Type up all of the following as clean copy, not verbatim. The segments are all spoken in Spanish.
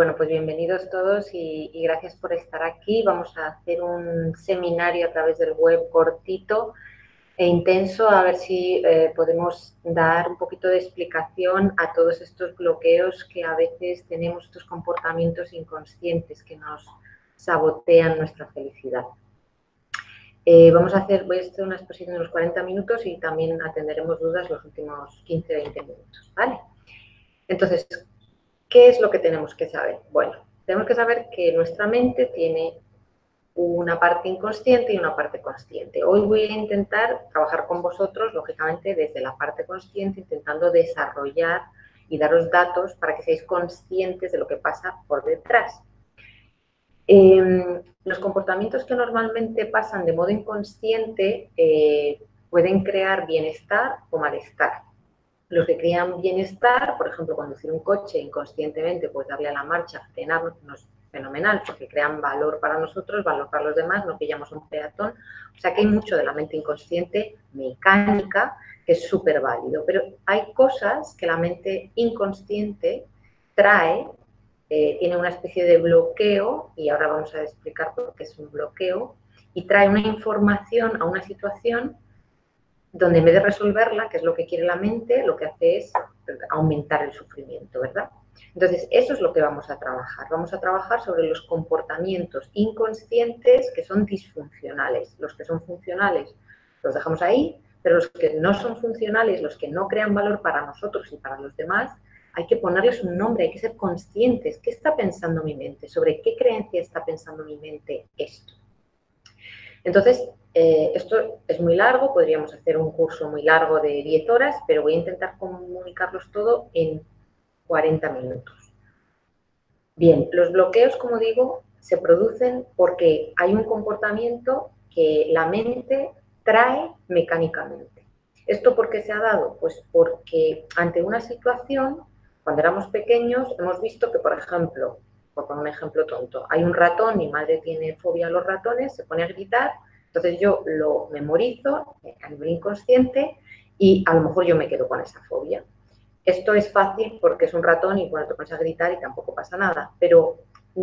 Bueno, pues bienvenidos todos y gracias por estar aquí. Vamos a hacer un seminario a través del web cortito e intenso, a ver si podemos dar un poquito de explicación a todos estos bloqueos que a veces tenemos, estos comportamientos inconscientes que nos sabotean nuestra felicidad. Voy a hacer una exposición de unos 40 minutos y también atenderemos dudas los últimos 15-20 minutos, ¿vale? Entonces, ¿qué es lo que tenemos que saber? Bueno, tenemos que saber que nuestra mente tiene una parte inconsciente y una parte consciente. Hoy voy a intentar trabajar con vosotros, lógicamente, desde la parte consciente, intentando desarrollar y daros datos para que seáis conscientes de lo que pasa por detrás. Los comportamientos que normalmente pasan de modo inconsciente pueden crear bienestar o malestar. Los que crean bienestar, por ejemplo, conducir un coche inconscientemente, pues darle a la marcha, frenar, no es fenomenal, porque crean valor para nosotros, valor para los demás, no pillamos un peatón. O sea que hay mucho de la mente inconsciente mecánica que es súper válido, pero hay cosas que la mente inconsciente trae, tiene una especie de bloqueo, y ahora vamos a explicar por qué es un bloqueo, y trae una información a una situación donde en vez de resolverla, que es lo que quiere la mente, lo que hace es aumentar el sufrimiento, ¿verdad? Entonces, eso es lo que vamos a trabajar. Vamos a trabajar sobre los comportamientos inconscientes que son disfuncionales. Los que son funcionales los dejamos ahí, pero los que no son funcionales, los que no crean valor para nosotros y para los demás, hay que ponerles un nombre, hay que ser conscientes. ¿Qué está pensando mi mente? ¿Sobre qué creencia está pensando mi mente esto? Entonces, esto es muy largo, podríamos hacer un curso muy largo de 10 horas, pero voy a intentar comunicarlos todo en 40 minutos. Bien, los bloqueos, como digo, se producen porque hay un comportamiento que la mente trae mecánicamente. ¿Esto por qué se ha dado? Pues porque ante una situación, cuando éramos pequeños, hemos visto que, por ejemplo, por poner un ejemplo tonto, hay un ratón, mi madre tiene fobia a los ratones, se pone a gritar, entonces yo lo memorizo a nivel inconsciente y a lo mejor yo me quedo con esa fobia. Esto es fácil porque es un ratón y bueno, te pones a gritar y tampoco pasa nada, pero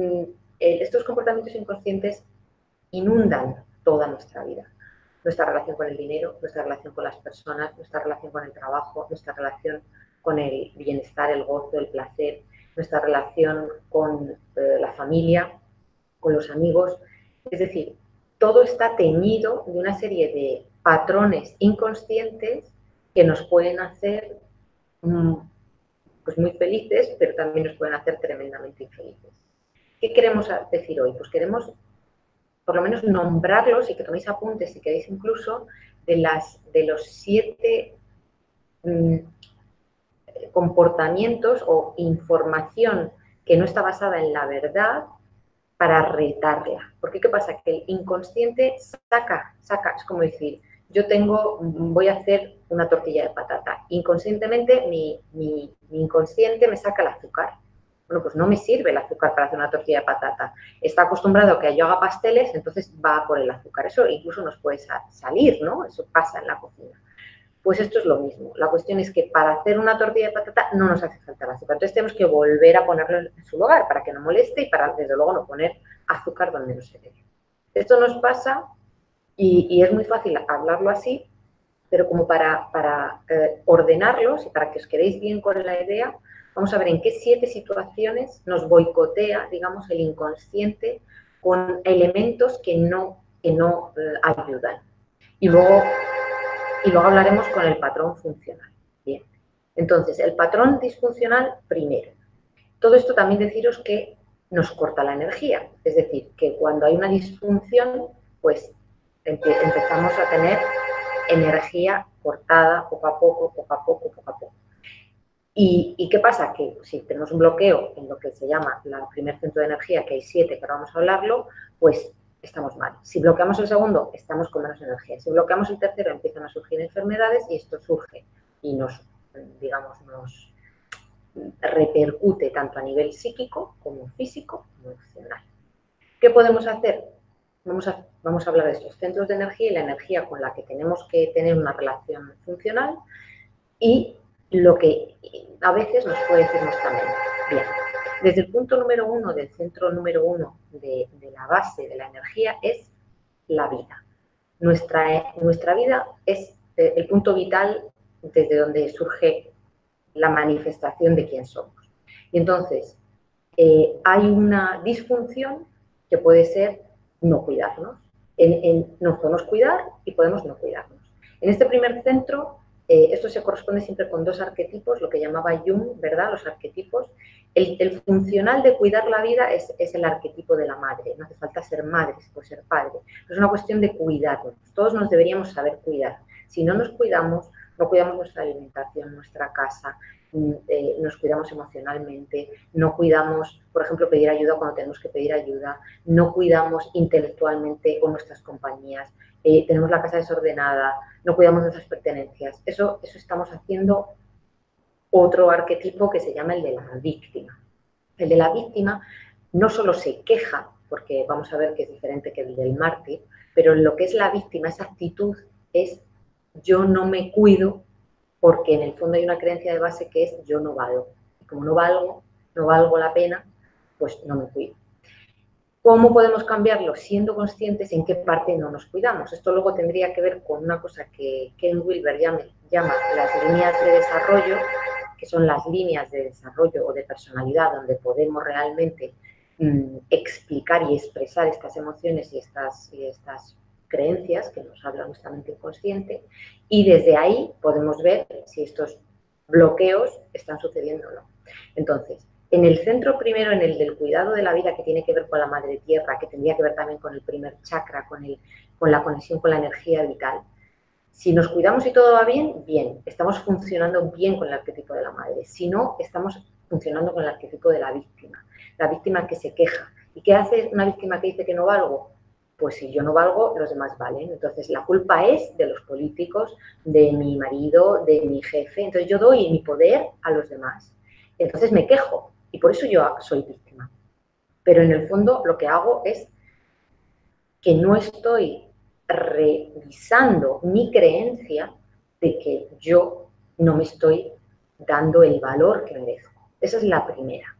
estos comportamientos inconscientes inundan toda nuestra vida. Nuestra relación con el dinero, nuestra relación con las personas, nuestra relación con el trabajo, nuestra relación con el bienestar, el gozo, el placer, nuestra relación con la familia, con los amigos. Es decir, todo está teñido de una serie de patrones inconscientes que nos pueden hacer pues muy felices, pero también nos pueden hacer tremendamente infelices. ¿Qué queremos decir hoy? Pues queremos por lo menos nombrarlos y que toméis apuntes, si queréis incluso, de los 7 comportamientos o información que no está basada en la verdad para retarla. Porque ¿qué pasa? Que el inconsciente saca, es como decir, voy a hacer una tortilla de patata. Inconscientemente mi inconsciente me saca el azúcar. Bueno, pues no me sirve el azúcar para hacer una tortilla de patata. Está acostumbrado a que yo haga pasteles, entonces va por el azúcar. Eso incluso nos puede salir, ¿no? Eso pasa en la cocina. Pues esto es lo mismo. La cuestión es que para hacer una tortilla de patata no nos hace falta el azúcar. Entonces tenemos que volver a ponerlo en su lugar para que no moleste y para, desde luego, no poner azúcar donde no se debe. Esto nos pasa y es muy fácil hablarlo así, pero como para ordenarlos y para que os quedéis bien con la idea, vamos a ver en qué 7 situaciones nos boicotea, digamos, el inconsciente con elementos que no ayudan. Y luego hablaremos con el patrón funcional. Bien. Entonces, el patrón disfuncional primero. Todo esto también deciros que nos corta la energía. Es decir, que cuando hay una disfunción, pues empezamos a tener energía cortada poco a poco, poco a poco, poco a poco. ¿Y qué pasa? Que si tenemos un bloqueo en lo que se llama el primer centro de energía, que hay 7, que ahora vamos a hablarlo, pues estamos mal. Si bloqueamos el segundo, estamos con menos energía. Si bloqueamos el tercero, empiezan a surgir enfermedades y esto surge y nos repercute tanto a nivel psíquico como físico como emocional. ¿Qué podemos hacer? Vamos a hablar de estos centros de energía y la energía con la que tenemos que tener una relación funcional y lo que a veces nos puede decir nuestra mente. Bien, Desde el punto número 1, del centro número 1 de la base de la energía es la vida. Nuestra vida es el punto vital desde donde surge la manifestación de quién somos. Y entonces, hay una disfunción que puede ser no cuidarnos. Nos podemos cuidar y podemos no cuidarnos. En este primer centro, esto se corresponde siempre con dos arquetipos, lo que llamaba Jung, ¿verdad? Los arquetipos. El funcional de cuidar la vida es el arquetipo de la madre. No hace falta ser madre, se puede ser padre. Es una cuestión de cuidarnos. Todos nos deberíamos saber cuidar. Si no nos cuidamos, no cuidamos nuestra alimentación, nuestra casa, nos cuidamos emocionalmente, no cuidamos, por ejemplo, pedir ayuda cuando tenemos que pedir ayuda, no cuidamos intelectualmente con nuestras compañías, tenemos la casa desordenada, no cuidamos nuestras pertenencias. Eso estamos haciendo otro arquetipo que se llama el de la víctima. El de la víctima no solo se queja, porque vamos a ver que es diferente que el del mártir, pero lo que es la víctima, esa actitud es yo no me cuido, porque en el fondo hay una creencia de base que es yo no valgo. Y como no valgo la pena, pues no me cuido. ¿Cómo podemos cambiarlo? Siendo conscientes en qué parte no nos cuidamos. Esto luego tendría que ver con una cosa que Ken Wilber llama las líneas de desarrollo, que son las líneas de desarrollo o de personalidad donde podemos realmente explicar y expresar estas emociones y estas creencias que nos habla nuestra mente inconsciente, y desde ahí podemos ver si estos bloqueos están sucediendo o no. Entonces, en el centro primero, en el del cuidado de la vida, que tiene que ver con la madre tierra, que tendría que ver también con el primer chakra, con la conexión con la energía vital, si nos cuidamos y todo va bien, bien, estamos funcionando bien con el arquetipo de la madre. Si no, estamos funcionando con el arquetipo de la víctima que se queja. ¿Y qué hace una víctima que dice que no valgo? Pues si yo no valgo, los demás valen. Entonces la culpa es de los políticos, de mi marido, de mi jefe. Entonces yo doy mi poder a los demás. Entonces me quejo y por eso yo soy víctima. Pero en el fondo lo que hago es que no estoy revisando mi creencia de que yo no me estoy dando el valor que merezco. Esa es la primera.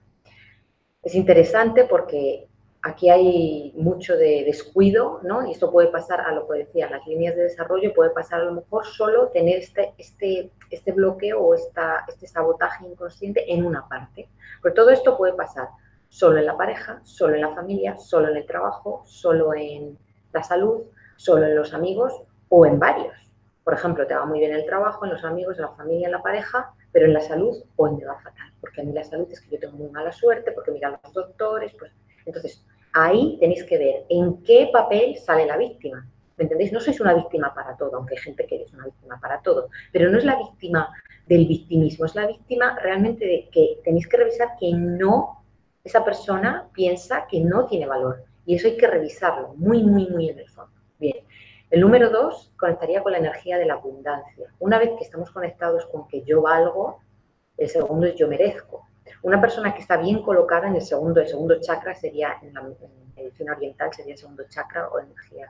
Es interesante porque aquí hay mucho de descuido, ¿no? Y esto puede pasar a lo que decía, las líneas de desarrollo, puede pasar a lo mejor solo tener este bloqueo o este sabotaje inconsciente en una parte. Pero todo esto puede pasar solo en la pareja, solo en la familia, solo en el trabajo, solo en la salud, solo en los amigos o en varios. Por ejemplo, te va muy bien el trabajo, en los amigos, en la familia, en la pareja, pero en la salud hoy me va fatal, porque a mí la salud es que yo tengo muy mala suerte, porque mira los doctores, pues entonces ahí tenéis que ver en qué papel sale la víctima. ¿Me entendéis? No sois una víctima para todo, aunque hay gente que es una víctima para todo, pero no es la víctima del victimismo, es la víctima realmente de que tenéis que revisar que no, esa persona piensa que no tiene valor, y eso hay que revisarlo muy, muy, muy en el fondo. Bien. El número 2 conectaría con la energía de la abundancia. Una vez que estamos conectados con que yo valgo, el segundo es yo merezco. Una persona que está bien colocada en el segundo chakra sería, en la medicina oriental, sería el segundo chakra o energía,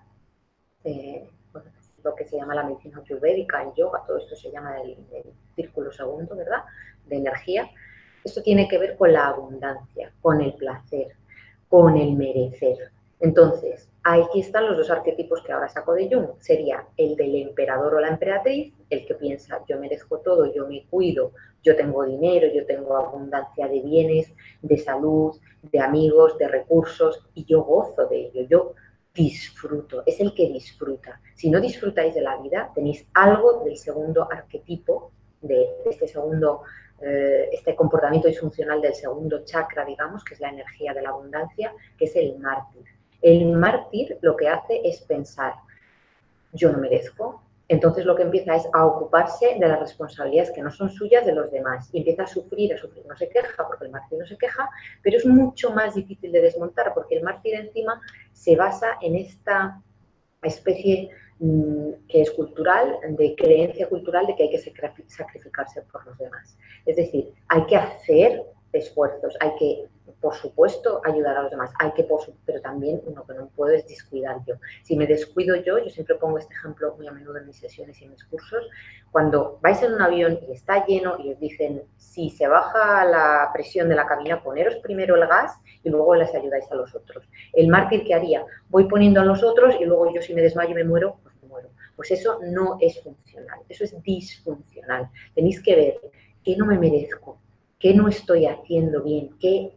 bueno, lo que se llama la medicina ayurvédica, el yoga, todo esto se llama el círculo segundo, ¿verdad?, de energía. Esto tiene que ver con la abundancia, con el placer, con el merecer. Entonces, aquí están los dos arquetipos que ahora saco de Jung. Sería el del emperador o la emperatriz, el que piensa yo merezco todo, yo me cuido, yo tengo dinero, yo tengo abundancia de bienes, de salud, de amigos, de recursos, y yo gozo de ello, yo disfruto, es el que disfruta. Si no disfrutáis de la vida, tenéis algo del segundo arquetipo, de este segundo este comportamiento disfuncional del segundo chakra, digamos, que es la energía de la abundancia, que es el mártir. El mártir lo que hace es pensar, yo no merezco, entonces lo que empieza es a ocuparse de las responsabilidades que no son suyas de los demás y empieza a sufrir, no se queja, porque el mártir no se queja, pero es mucho más difícil de desmontar, porque el mártir encima se basa en esta especie que es cultural, de creencia cultural de que hay que sacrificarse por los demás. Es decir, hay que hacer esfuerzos, hay que por supuesto, ayudar a los demás. Pero también lo que no puedo es descuidar yo. Si me descuido yo siempre pongo este ejemplo muy a menudo en mis sesiones y en mis cursos, cuando vais en un avión y está lleno y os dicen, si se baja la presión de la cabina, poneros primero el gas y luego les ayudáis a los otros. El mártir, ¿qué haría? Voy poniendo a los otros y luego yo si me desmayo y me muero, pues me muero. Pues eso no es funcional, eso es disfuncional. Tenéis que ver qué no me merezco, qué no estoy haciendo bien, qué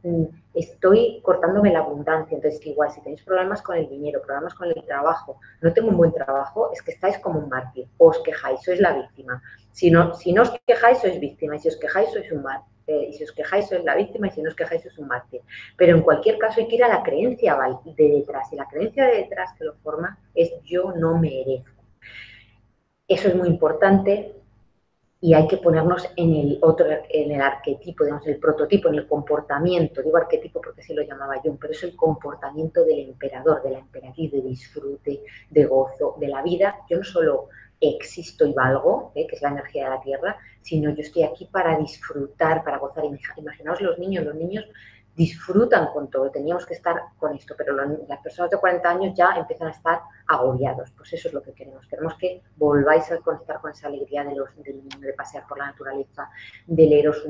estoy cortándome la abundancia. Entonces, igual, si tenéis problemas con el dinero, problemas con el trabajo, no tengo un buen trabajo, es que estáis como un mártir, os quejáis, sois la víctima. Si no os quejáis, sois víctima, y si os quejáis, sois un mártir. Y si os quejáis, sois la víctima, y si no os quejáis, sois un mártir. Pero en cualquier caso hay que ir a la creencia de detrás, y la creencia de detrás que lo forma es yo no merezco. Eso es muy importante. Y hay que ponernos en el arquetipo, digamos, el prototipo, en el comportamiento. Digo arquetipo porque así lo llamaba Jung, pero es el comportamiento del emperador, de la emperatriz, de disfrute, de gozo, de la vida. Yo no solo existo y valgo, que es la energía de la tierra, sino yo estoy aquí para disfrutar, para gozar. Imaginaos los niños disfrutan con todo, teníamos que estar con esto, pero las personas de 40 años ya empiezan a estar agobiados. Pues eso es lo que queremos que volváis a conectar con esa alegría de pasear por la naturaleza, de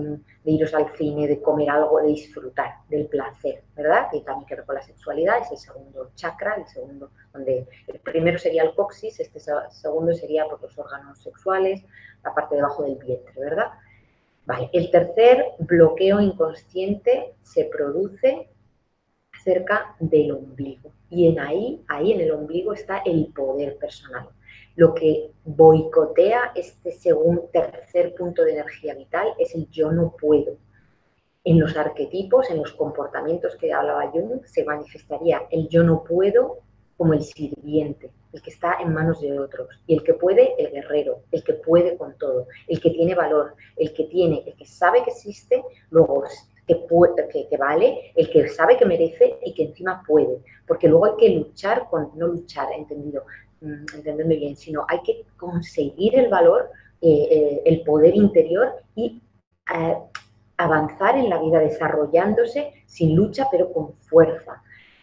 iros al cine, de comer algo, de disfrutar, del placer, ¿verdad? Y también que ver con la sexualidad, es el segundo chakra, el segundo, donde el primero sería el coxis, este segundo sería por los órganos sexuales, la parte de abajo del vientre, ¿verdad? Vale, el tercer bloqueo inconsciente se produce cerca del ombligo. Y ahí en el ombligo está el poder personal. Lo que boicotea este tercer punto de energía vital es el yo no puedo. En los arquetipos, en los comportamientos que hablaba Jung, se manifestaría el yo no puedo como el sirviente, el que está en manos de otros, y el que puede, el guerrero, el que puede con todo, el que tiene valor, el que sabe que existe, luego que vale, el que sabe que merece y que encima puede, porque luego hay que luchar, no luchar, entenderme bien, sino hay que conseguir el valor, el poder interior y avanzar en la vida desarrollándose sin lucha pero con fuerza.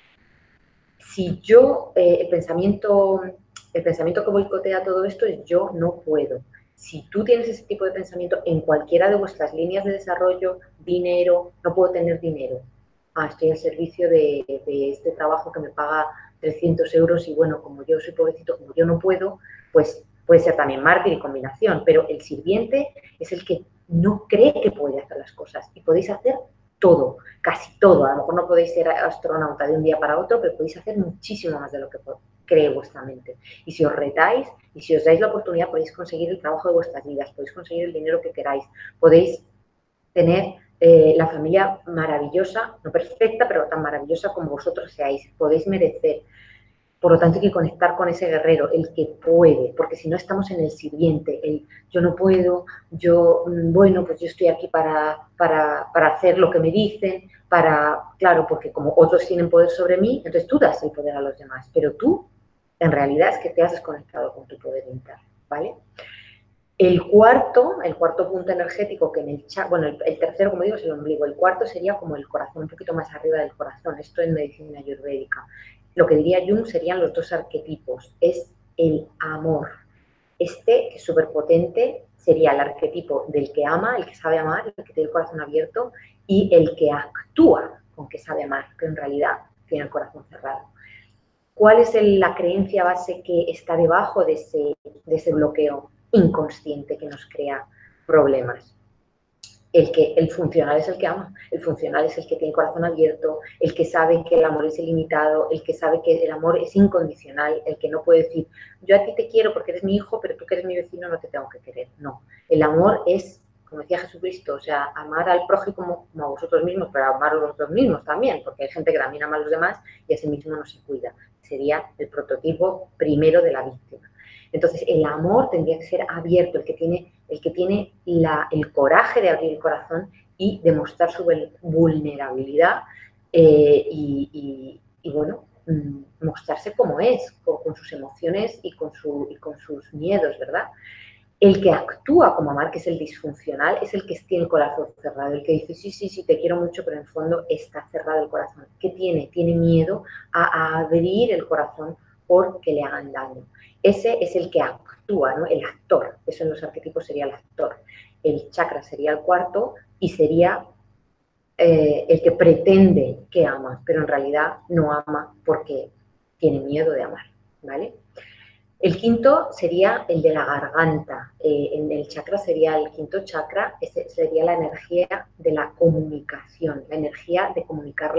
Si yo, el pensamiento que boicotea todo esto es yo no puedo. Si tú tienes ese tipo de pensamiento en cualquiera de vuestras líneas de desarrollo, dinero, no puedo tener dinero. Estoy al servicio de este trabajo que me paga 300 euros y bueno, como yo soy pobrecito, como yo no puedo, pues puede ser también mártir y combinación, pero el sirviente es el que no cree que puede hacer las cosas y podéis hacer todo, casi todo. A lo mejor no podéis ser astronauta de un día para otro, pero podéis hacer muchísimo más de lo que cree vuestra mente. Y si os retáis y si os dais la oportunidad, podéis conseguir el trabajo de vuestras vidas, podéis conseguir el dinero que queráis, podéis tener la familia maravillosa, no perfecta, pero tan maravillosa como vosotros seáis, podéis merecer. Por lo tanto, hay que conectar con ese guerrero, el que puede, porque si no estamos en el sirviente, el yo no puedo, bueno, pues yo estoy aquí para hacer lo que me dicen, claro, porque como otros tienen poder sobre mí, entonces tú das el poder a los demás, pero tú, en realidad, es que te has desconectado con tu poder interno, ¿vale? El cuarto punto energético, que el tercero, como digo, es el ombligo. El cuarto sería como el corazón, un poquito más arriba del corazón. Esto en medicina ayurvédica. Lo que diría Jung serían los dos arquetipos. Es el amor. Que es súper potente, sería el arquetipo del que ama, el que sabe amar, el que tiene el corazón abierto, y el que actúa con que sabe amar, que en realidad tiene el corazón cerrado. ¿Cuál es la creencia base que está debajo de ese bloqueo inconsciente que nos crea problemas? El funcional es el que ama, el funcional es el que tiene el corazón abierto, el que sabe que el amor es ilimitado, el que sabe que el amor es incondicional, el que no puede decir, yo a ti te quiero porque eres mi hijo, pero tú que eres mi vecino no te tengo que querer. No, el amor es, como decía Jesucristo, o sea, amar al prójimo como a vosotros mismos, pero amar a vosotros mismos también, porque hay gente que también ama a los demás y a sí mismo no se cuida. Sería el prototipo primero de la víctima. Entonces, el amor tendría que ser abierto, el que tiene el coraje de abrir el corazón y demostrar su vulnerabilidad y bueno, mostrarse como es, con sus emociones y con sus miedos, ¿verdad? El que actúa como amar, que es el disfuncional, es el que tiene el corazón cerrado, el que dice, sí, sí, sí, te quiero mucho, pero en el fondo está cerrado el corazón. ¿Qué tiene? Tiene miedo a abrir el corazón porque le hagan daño. Ese es el que actúa, ¿no? El actor. Eso en los arquetipos sería el actor. El chakra sería el cuarto y sería el que pretende que ama, pero en realidad no ama porque tiene miedo de amar, ¿vale? El quinto sería el de la garganta. En el chakra sería el quinto chakra, ese sería la energía de la comunicación, la energía de comunicar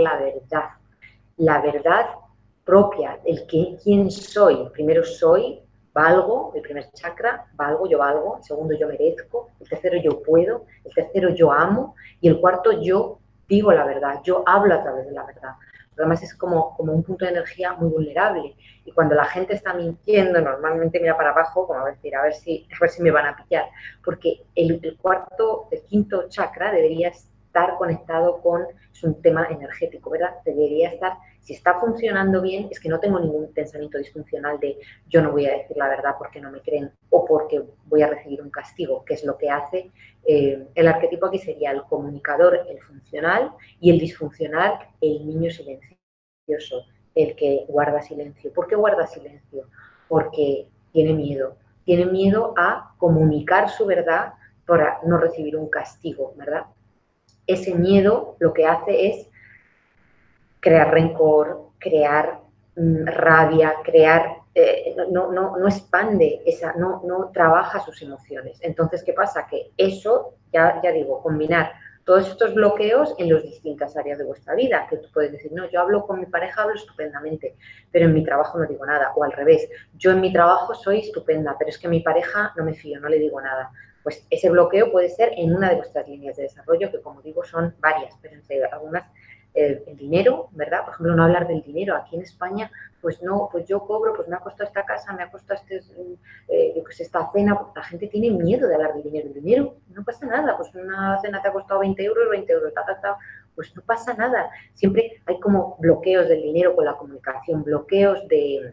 la verdad propia, el que, quién soy. Primero soy, valgo, el primer chakra, valgo, yo valgo, el segundo yo merezco, el tercero yo puedo, el tercero yo amo y el cuarto yo digo la verdad, yo hablo a través de la verdad. Además es como un punto de energía muy vulnerable y cuando la gente está mintiendo normalmente mira para abajo como a decir a ver si me van a pillar, porque el quinto chakra debería estar conectado con, es un tema energético, ¿verdad? Debería estar, si está funcionando bien, es que no tengo ningún pensamiento disfuncional de yo no voy a decir la verdad porque no me creen o porque voy a recibir un castigo, que es lo que hace. El arquetipo aquí sería el comunicador, el funcional, y el disfuncional, el niño silencioso, el que guarda silencio. ¿Por qué guarda silencio? Porque tiene miedo. Tiene miedo a comunicar su verdad para no recibir un castigo, ¿verdad? Ese miedo lo que hace es crear rencor, crear rabia, crear, no expande, no trabaja sus emociones. Entonces, ¿qué pasa? Que eso, ya digo, combinar todos estos bloqueos en las distintas áreas de vuestra vida, que tú puedes decir, no, yo hablo con mi pareja, hablo estupendamente, pero en mi trabajo no digo nada, o al revés, yo en mi trabajo soy estupenda, pero es que a mi pareja no me fío, no le digo nada. Pues ese bloqueo puede ser en una de vuestras líneas de desarrollo, que como digo son varias, pero entre algunas el dinero, ¿verdad? Por ejemplo, no hablar del dinero. Aquí en España, pues no, pues yo cobro, pues me ha costado esta casa, me ha costado pues esta cena, porque la gente tiene miedo de hablar del dinero. El dinero no pasa nada, pues una cena te ha costado 20 euros, 20 euros, pues no pasa nada. Siempre hay como bloqueos del dinero con la comunicación, bloqueos de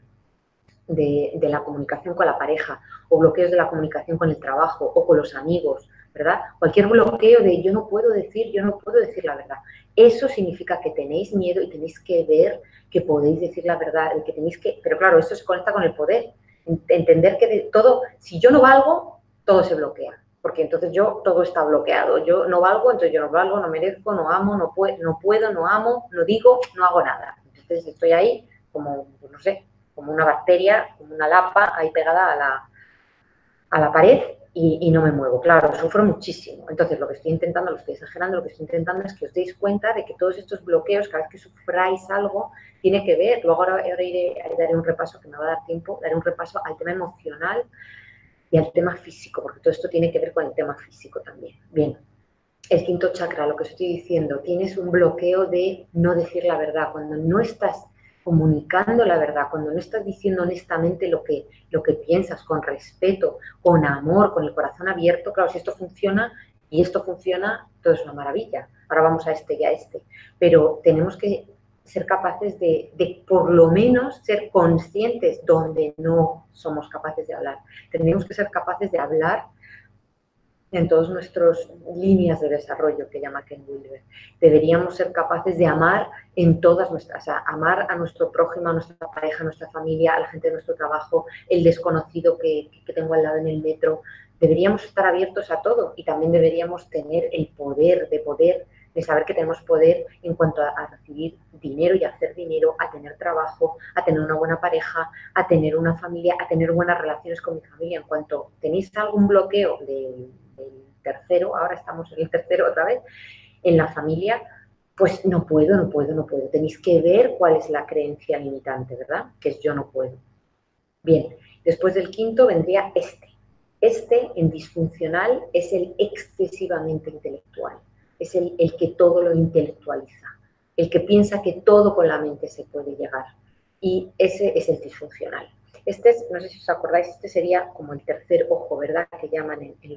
la comunicación con la pareja o bloqueos de la comunicación con el trabajo o con los amigos, ¿verdad? Cualquier bloqueo de yo no puedo decir la verdad. Eso significa que tenéis miedo y tenéis que ver que podéis decir la verdad, que tenéis que, pero claro, eso se conecta con el poder. Entender que de todo, si yo no valgo, todo se bloquea. Porque entonces todo está bloqueado. Yo no valgo, entonces yo no valgo, no merezco, no amo, no puedo, no amo, no digo, no hago nada. Entonces estoy ahí como, no sé, como una bacteria, como una lapa ahí pegada a la pared y no me muevo. Claro, sufro muchísimo. Entonces, lo que estoy intentando, lo estoy exagerando, lo que estoy intentando es que os deis cuenta de que todos estos bloqueos, cada vez que sufráis algo, tiene que ver, luego ahora daré un repaso, que me va a dar tiempo, daré un repaso al tema emocional y al tema físico, porque todo esto tiene que ver con el tema físico también. Bien, el quinto chakra, lo que os estoy diciendo, tienes un bloqueo de no decir la verdad, cuando no estás comunicando la verdad, cuando no estás diciendo honestamente lo que piensas, con respeto, con amor, con el corazón abierto. Claro, si esto funciona y esto funciona, todo es una maravilla. Ahora vamos a este y a este. Pero tenemos que ser capaces de por lo menos ser conscientes donde no somos capaces de hablar. Tenemos que ser capaces de hablar en todas nuestras líneas de desarrollo que llama Ken Wilber. Deberíamos ser capaces de amar en todas nuestras, o sea, amar a nuestro prójimo, a nuestra pareja, a nuestra familia, a la gente de nuestro trabajo, el desconocido que tengo al lado en el metro. Deberíamos estar abiertos a todo y también deberíamos tener el poder, de saber que tenemos poder en cuanto a recibir dinero y hacer dinero, a tener trabajo, a tener una buena pareja, a tener una familia, a tener buenas relaciones con mi familia. En cuanto tenéis algún bloqueo del tercero, ahora estamos en el tercero otra vez, en la familia, pues no puedo. Tenéis que ver cuál es la creencia limitante, ¿verdad? Que es yo no puedo. Bien, después del quinto vendría este. Este, en disfuncional, es el excesivamente intelectual. Es el que todo lo intelectualiza. El que piensa que todo con la mente se puede llegar. Y ese es el disfuncional. Este es, no sé si os acordáis, este sería como el tercer ojo, ¿verdad? Que llaman en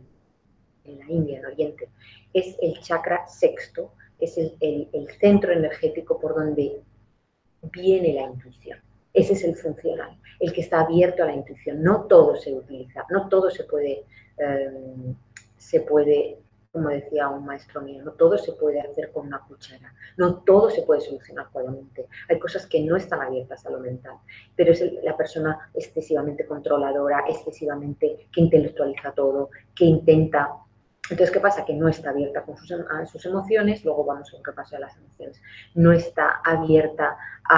la India, en Oriente. Es el chakra sexto, es el centro energético por donde viene la intuición. Ese es el funcional, el que está abierto a la intuición. No todo se utiliza, no todo se puede, como decía un maestro mío, no todo se puede hacer con una cuchara, no todo se puede solucionar con la mente. Hay cosas que no están abiertas a lo mental, pero es la persona excesivamente controladora, excesivamente que intelectualiza todo, que intenta. Entonces, ¿qué pasa? Que no está abierta a sus emociones, luego vamos a un repaso de las emociones, no está abierta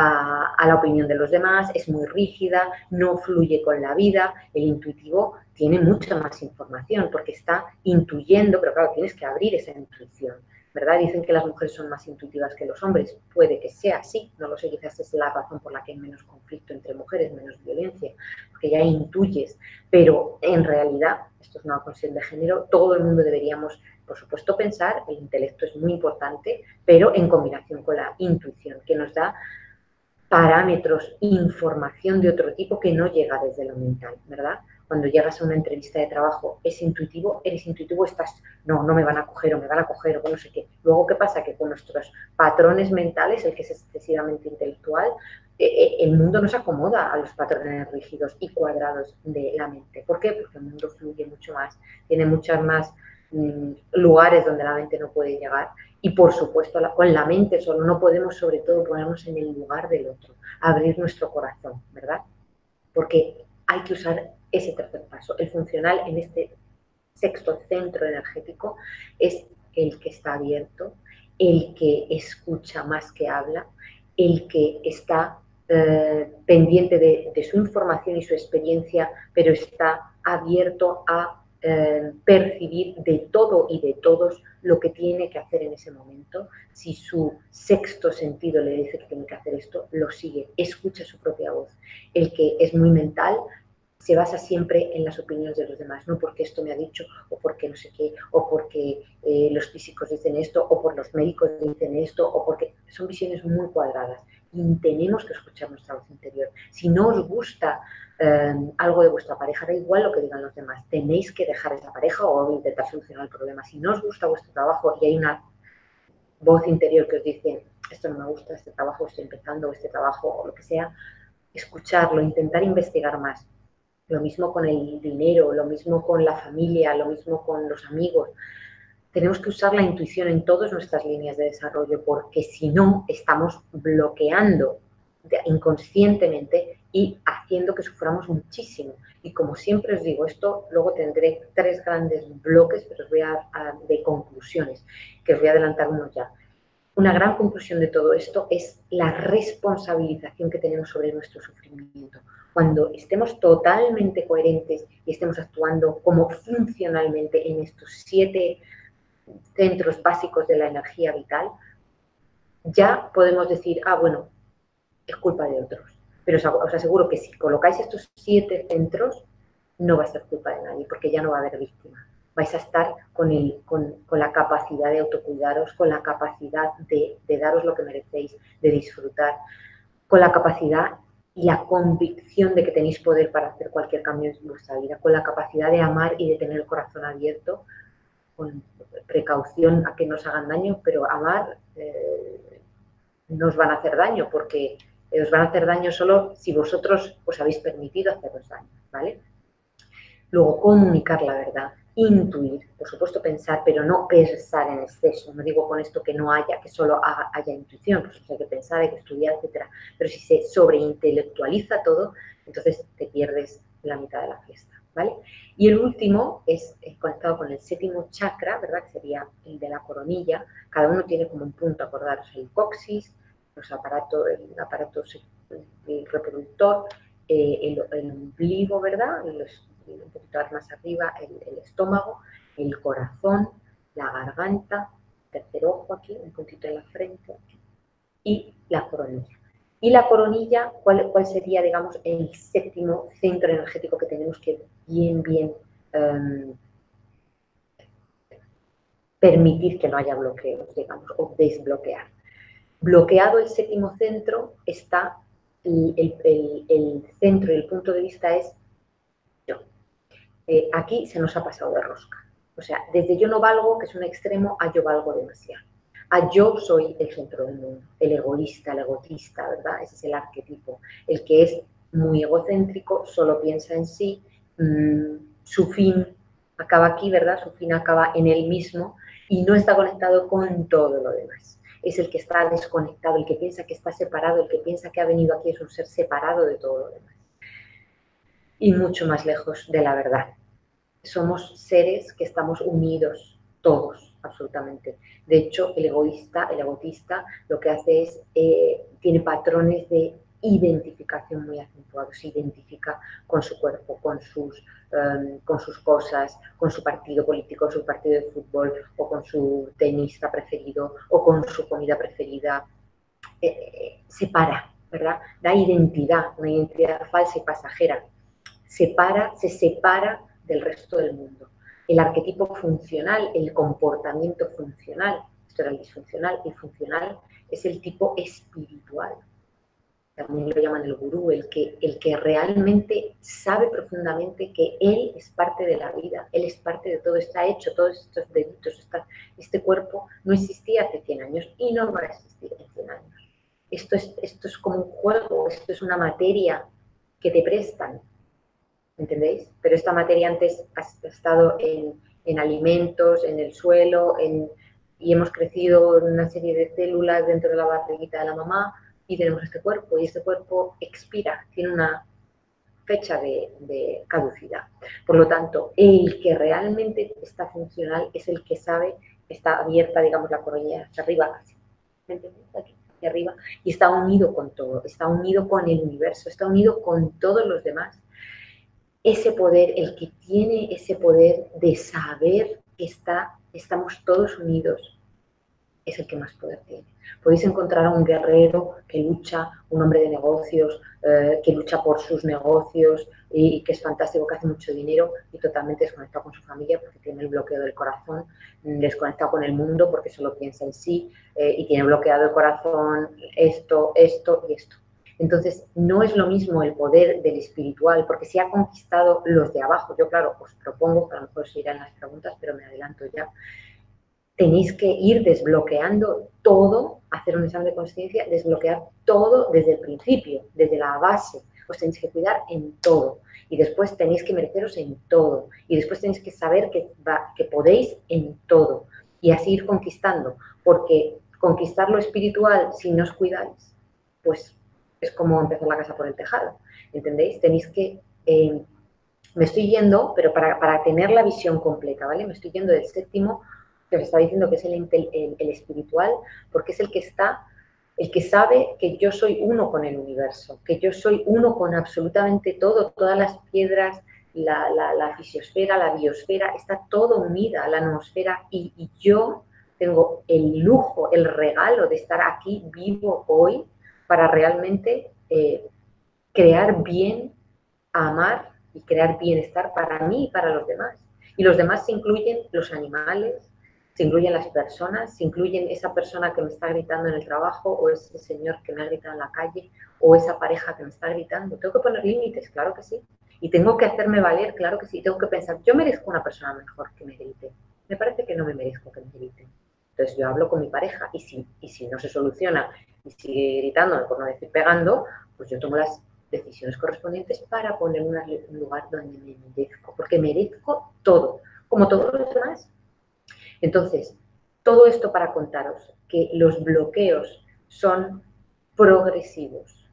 a la opinión de los demás, es muy rígida, no fluye con la vida. El intuitivo tiene mucha más información porque está intuyendo, pero claro, tienes que abrir esa intuición, ¿verdad? Dicen que las mujeres son más intuitivas que los hombres, puede que sea así, no lo sé, quizás es la razón por la que hay menos conflicto entre mujeres, menos violencia, porque ya intuyes, pero en realidad, esto es una cuestión de género, todo el mundo deberíamos, por supuesto, pensar, el intelecto es muy importante, pero en combinación con la intuición, que nos da parámetros, información de otro tipo que no llega desde lo mental, ¿verdad? Cuando llegas a una entrevista de trabajo, ¿es intuitivo? ¿Eres intuitivo? Estás, no me van a coger o me van a coger o no sé qué. Luego, ¿qué pasa? Que con nuestros patrones mentales, el que es excesivamente intelectual, el mundo no se acomoda a los patrones rígidos y cuadrados de la mente. ¿Por qué? Porque el mundo fluye mucho más, tiene muchas más lugares donde la mente no puede llegar. Y por supuesto, con la mente solo no podemos, sobre todo, ponernos en el lugar del otro, abrir nuestro corazón, ¿verdad? Porque hay que usar ese tercer paso. El funcional en este sexto centro energético es el que está abierto, el que escucha más que habla, el que está pendiente de su información y su experiencia, pero está abierto a percibir de todo y de todos lo que tiene que hacer en ese momento. Si su sexto sentido le dice que tiene que hacer esto, lo sigue, escucha su propia voz. El que es muy mental se basa siempre en las opiniones de los demás, no porque esto me ha dicho, o porque no sé qué, o porque los físicos dicen esto, o por los médicos dicen esto, o porque son visiones muy cuadradas. Y tenemos que escuchar nuestra voz interior. Si no os gusta algo de vuestra pareja, da igual lo que digan los demás, tenéis que dejar esa pareja o intentar solucionar el problema. Si no os gusta vuestro trabajo y hay una voz interior que os dice, esto no me gusta, este trabajo, estoy empezando, este trabajo, o lo que sea, escucharlo, intentar investigar más. Lo mismo con el dinero, lo mismo con la familia, lo mismo con los amigos. Tenemos que usar la intuición en todas nuestras líneas de desarrollo porque si no estamos bloqueando inconscientemente y haciendo que suframos muchísimo. Y como siempre os digo, esto luego tendré 3 grandes bloques, pero os voy de conclusiones, que os voy a adelantar uno ya. Una gran conclusión de todo esto es la responsabilización que tenemos sobre nuestro sufrimiento. Cuando estemos totalmente coherentes y estemos actuando como funcionalmente en estos 7 centros básicos de la energía vital, ya podemos decir, bueno, es culpa de otros. Pero os aseguro que si colocáis estos 7 centros, no va a ser culpa de nadie, porque ya no va a haber víctima. Vais a estar con la capacidad de autocuidaros, con la capacidad de daros lo que merecéis, de disfrutar, con la capacidad y la convicción de que tenéis poder para hacer cualquier cambio en vuestra vida, con la capacidad de amar y de tener el corazón abierto, con precaución a que no os hagan daño, pero amar no os van a hacer daño, porque os van a hacer daño solo si vosotros os habéis permitido haceros daño, ¿vale? Luego, comunicar la verdad, intuir, por supuesto pensar, pero no pensar en exceso. No digo con esto que no haya, que solo haya intuición, pues hay que pensar, hay que estudiar, etc. Pero si se sobreintelectualiza todo, entonces te pierdes la mitad de la fiesta, ¿vale? Y el último es conectado con el 7º chakra, ¿verdad? Que sería el de la coronilla. Cada uno tiene como un punto, acordaros, el coxis, el aparato el reproductor, el ombligo, ¿verdad? Un poquito más arriba, el estómago, el corazón, la garganta, tercer ojo aquí, un puntito en la frente, y la coronilla. Y la coronilla, ¿cuál sería, digamos, el 7º centro energético que tenemos que bien permitir que no haya bloqueos, digamos, o desbloquear? Bloqueado el 7º centro está el centro y el punto de vista es yo. Aquí se nos ha pasado de rosca. O sea, desde yo no valgo, que es un extremo, a yo valgo demasiado. a yo soy el centro del mundo, el egoísta, el egotista, ¿verdad? Ese es el arquetipo, el que es muy egocéntrico, solo piensa en sí, su fin acaba aquí, ¿verdad? Su fin acaba en él mismo y no está conectado con todo lo demás. Es el que está desconectado, el que piensa que está separado, el que piensa que ha venido aquí es un ser separado de todo lo demás. Y mucho más lejos de la verdad. Somos seres que estamos unidos, todos, absolutamente. De hecho, el egoísta, el egotista, lo que hace es, tiene patrones de identificación muy acentuados, se identifica con su cuerpo, con sus cosas, con su partido político, su partido de fútbol, o con su tenista preferido, o con su comida preferida. Separa, ¿verdad? Da identidad, una identidad falsa y pasajera. Se separa del resto del mundo. El arquetipo funcional, el comportamiento funcional, esto era el disfuncional, el funcional es el tipo espiritual. También lo llaman el gurú, el que realmente sabe profundamente que él es parte de la vida, él es parte de todo, está hecho, todos estos deditos, este cuerpo no existía hace 100 años y no va a existir en 100 años. Esto es como un juego, esto es una materia que te prestan, ¿entendéis? Pero esta materia antes ha estado en alimentos, en el suelo, y hemos crecido en una serie de células dentro de la barriguita de la mamá y tenemos este cuerpo, y este cuerpo expira, tiene una fecha de caducidad. Por lo tanto, el que realmente está funcional es el que sabe, está abierta, digamos, la coronilla hacia arriba, ¿me entendéis? Aquí, hacia arriba, y está unido con todo, está unido con el universo, está unido con todos los demás. Ese poder, el que tiene ese poder de saber que estamos todos unidos, es el que más poder tiene. Podéis encontrar a un guerrero que lucha, un hombre de negocios, que lucha por sus negocios y que es fantástico, que hace mucho dinero y totalmente desconectado con su familia porque tiene el bloqueo del corazón, desconectado con el mundo porque solo piensa en sí y tiene bloqueado el corazón, esto y esto. Entonces, no es lo mismo el poder del espiritual, porque si ha conquistado los de abajo, yo claro, os propongo, que a lo mejor se irán las preguntas, pero me adelanto ya, tenéis que ir desbloqueando todo, hacer un examen de conciencia, desbloquear todo desde el principio, desde la base. Os tenéis que cuidar en todo. Y después tenéis que mereceros en todo. Y después tenéis que saber que podéis en todo. Y así ir conquistando. Porque conquistar lo espiritual, si no os cuidáis, pues es como empezar la casa por el tejado. ¿Entendéis? Tenéis que... me estoy yendo, pero para tener la visión completa, ¿vale? Me estoy yendo del séptimo, que os estaba diciendo que es el espiritual, porque es el que sabe que yo soy uno con el universo, que yo soy uno con absolutamente todo, todas las piedras, la fisiosfera, la biosfera, está todo unida a la noosfera y yo tengo el lujo, el regalo de estar aquí vivo hoy para realmente crear bien, amar y crear bienestar para mí y para los demás. Y los demás se incluyen los animales, se incluyen las personas, se incluyen esa persona que me está gritando en el trabajo o ese señor que me ha gritado en la calle o esa pareja que me está gritando. Tengo que poner límites, claro que sí. Y tengo que hacerme valer, claro que sí. Tengo que pensar, yo merezco una persona mejor que me grite. Me parece que no me merezco que me griten. Entonces yo hablo con mi pareja y si no se soluciona y sigue gritándome, por no decir pegando, pues yo tomo las decisiones correspondientes para ponerme en un lugar donde me merezco, porque merezco todo, como todos los demás. Entonces, todo esto para contaros que los bloqueos son progresivos,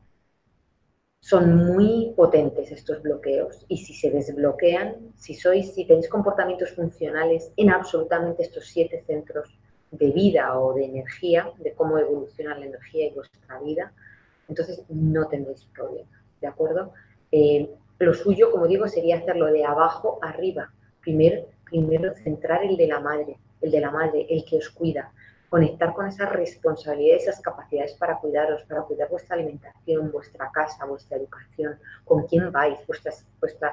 son muy potentes estos bloqueos y si se desbloquean, si tenéis comportamientos funcionales en absolutamente estos 7 centros de vida o de energía, de cómo evoluciona la energía y vuestra vida, entonces no tendréis problema, ¿de acuerdo? Lo suyo, como digo, sería hacerlo de abajo arriba. Primero centrar el de la madre, el que os cuida, conectar con esa responsabilidad, esas capacidades para cuidaros, para cuidar vuestra alimentación, vuestra casa, vuestra educación, con quién vais, vuestra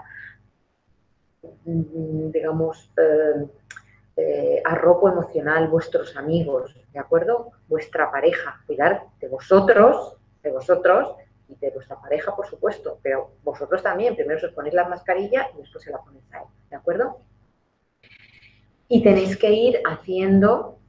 digamos, arropo emocional, vuestros amigos, ¿de acuerdo? Vuestra pareja, cuidar de vosotros y de vuestra pareja, por supuesto, pero vosotros también, primero os ponéis la mascarilla y después se la ponéis a él, ¿de acuerdo? Y tenéis que ir haciendo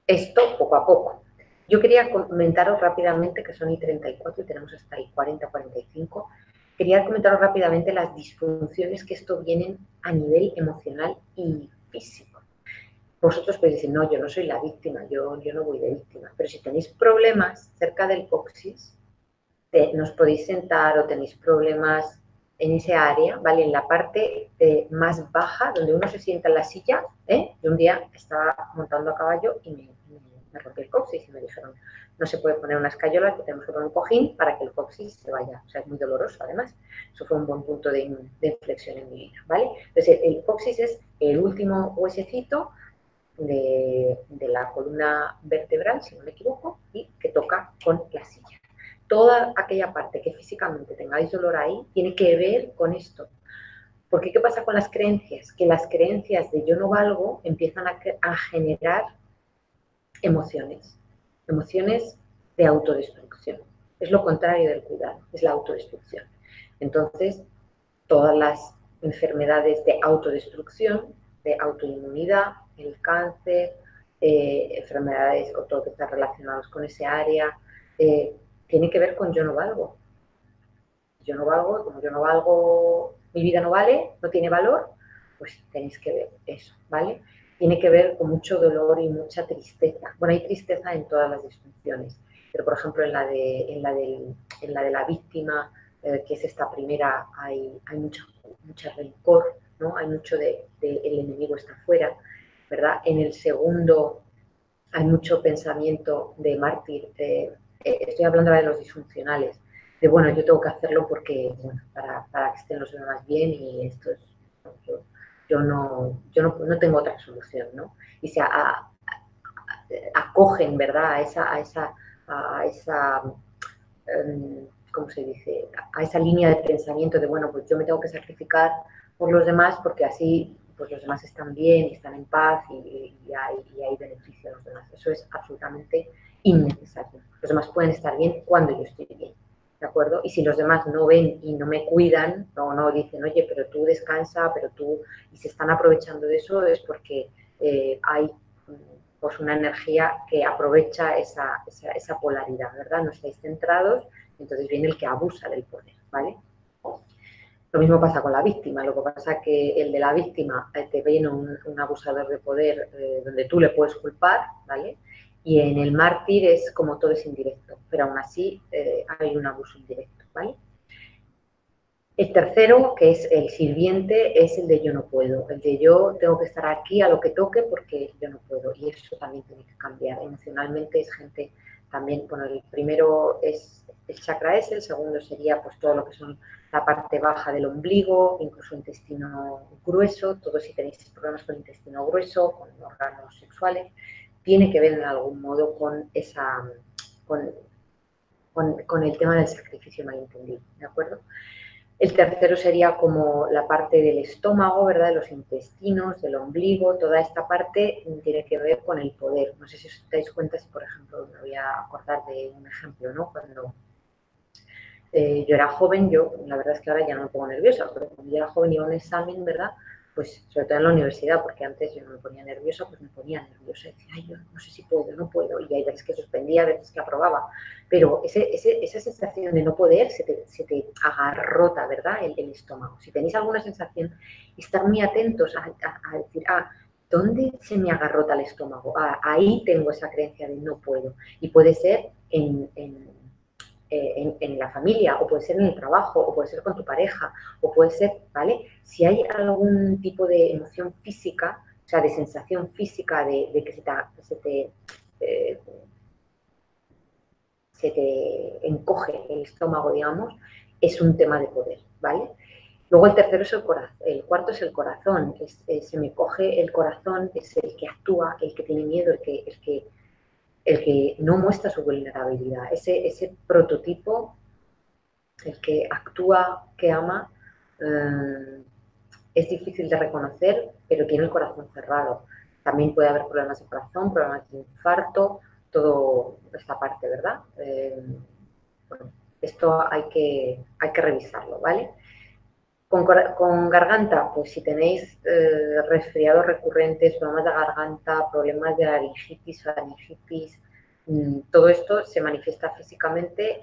esto poco a poco. Yo quería comentaros rápidamente, que son y 34 y tenemos hasta y 40, 45. Quería comentaros rápidamente las disfunciones que esto vienen a nivel emocional y físico. Vosotros podéis decir, no, yo no soy la víctima, yo no voy de víctima. Pero si tenéis problemas cerca del coxis, nos podéis sentar o tenéis problemas en ese área, ¿vale? En la parte más baja, donde uno se sienta en la silla, ¿eh? Yo un día estaba montando a caballo y me rompí el coxis y me dijeron, no se puede poner una escayola, que tenemos que poner un cojín para que el coxis se vaya. O sea, es muy doloroso, además. Eso fue un buen punto de inflexión en mi vida, ¿vale? Entonces, el coxis es el último huesecito de la columna vertebral, si no me equivoco, y que toca con la silla. Toda aquella parte que físicamente tengáis dolor ahí tiene que ver con esto. Porque ¿qué pasa con las creencias? Que las creencias de yo no valgo empiezan a generar emociones, emociones de autodestrucción. Es lo contrario del cuidado, es la autodestrucción. Entonces, todas las enfermedades de autodestrucción, de autoinmunidad, el cáncer, enfermedades o todo que está relacionados con ese área, tiene que ver con yo no valgo. Yo no valgo, como yo no valgo, mi vida no vale, no tiene valor, pues tenéis que ver eso, ¿vale? Tiene que ver con mucho dolor y mucha tristeza. Bueno, hay tristeza en todas las disfunciones, pero por ejemplo en la de la víctima, que es esta primera, hay mucho rencor, ¿no? Hay mucho de el enemigo está fuera, ¿verdad? En el segundo hay mucho pensamiento de mártir, estoy hablando ahora de los disfuncionales, de bueno, yo tengo que hacerlo porque, bueno, para que estén los demás bien y esto es, no tengo otra solución, ¿no? Y se acogen, ¿verdad?, a esa ¿cómo se dice?, a esa línea de pensamiento de, bueno, pues yo me tengo que sacrificar por los demás porque así pues los demás están bien y están en paz y hay beneficio a los demás. Eso es absolutamente innecesario. Los demás pueden estar bien cuando yo estoy bien, ¿de acuerdo? Y si los demás no ven y no me cuidan, no dicen, oye, pero tú descansa, pero tú, y se están aprovechando de eso, es porque hay pues una energía que aprovecha esa polaridad, ¿verdad? No estáis centrados, entonces viene el que abusa del poder, ¿vale? Lo mismo pasa con la víctima, lo que pasa es que el de la víctima te viene un abusador de poder donde tú le puedes culpar, ¿vale? Y en el mártir es como todo es indirecto, pero aún así hay un abuso indirecto, ¿vale? El tercero, que es el sirviente, es el de yo no puedo, el de yo tengo que estar aquí a lo que toque porque yo no puedo, y eso también tiene que cambiar. Emocionalmente es gente también, bueno, el primero es el chakra ese, el segundo sería pues todo lo que son la parte baja del ombligo, incluso intestino grueso, todo si tenéis problemas con intestino grueso, con órganos sexuales, tiene que ver en algún modo con esa, con el tema del sacrificio malentendido, ¿de acuerdo? El tercero sería como la parte del estómago, ¿verdad? De los intestinos, del ombligo, toda esta parte tiene que ver con el poder. No sé si os dais cuenta, si por ejemplo, me voy a acordar de un ejemplo, ¿no? Cuando yo era joven, yo la verdad es que ahora ya no me pongo nerviosa, pero cuando yo era joven iba a un examen, ¿verdad? Pues sobre todo en la universidad, porque antes yo no me ponía nerviosa, pues me ponía nerviosa. Decía, ay, yo no sé si puedo, no puedo. Y hay veces que suspendía, a veces que aprobaba. Pero esa sensación de no poder se te agarrota, ¿verdad? El estómago. Si tenéis alguna sensación, estar muy atentos a decir, ¿dónde se me agarrota el estómago? Ahí tengo esa creencia de no puedo. Y puede ser en la familia, o puede ser en el trabajo, o puede ser con tu pareja, o puede ser, ¿vale? Si hay algún tipo de emoción física, o sea, de sensación física de que eh, se te encoge el estómago, digamos, es un tema de poder, ¿vale? Luego el tercero es el corazón, el cuarto es el corazón, se me coge el corazón, es el que actúa, el que tiene miedo, el que no muestra su vulnerabilidad, ese prototipo, el que actúa, que ama, es difícil de reconocer, pero tiene el corazón cerrado. También puede haber problemas de corazón, problemas de infarto, todo esta parte, ¿verdad? Bueno, esto hay que revisarlo, ¿vale? Con garganta, pues si tenéis resfriados recurrentes, problemas de garganta, problemas de laringitis, faringitis, todo esto se manifiesta físicamente